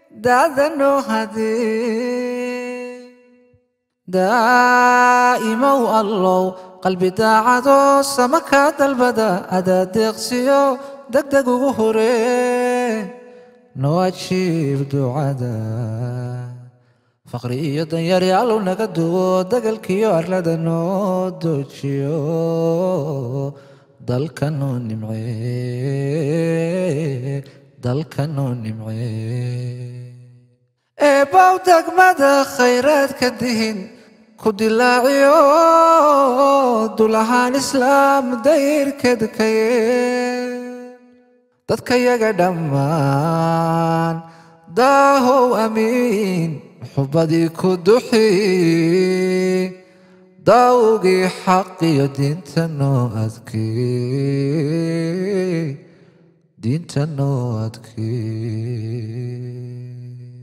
daa'imow allow qalbi daacado samaka dalbada adaa deeqsiyo degdeg ugu horee noo ajiib ducada faqri iyo danyaryaal naga duwo dagalkiyo arlada noo doojiyo dalkanoo nimcee eebbow degmada khayraadka dihin ku dilaaciyo dulahaan islaam dayrkadkaye dadka yaga dhammaan daahow amiin xubadii ku duxi daawgii xaqiyo diinta noo adkee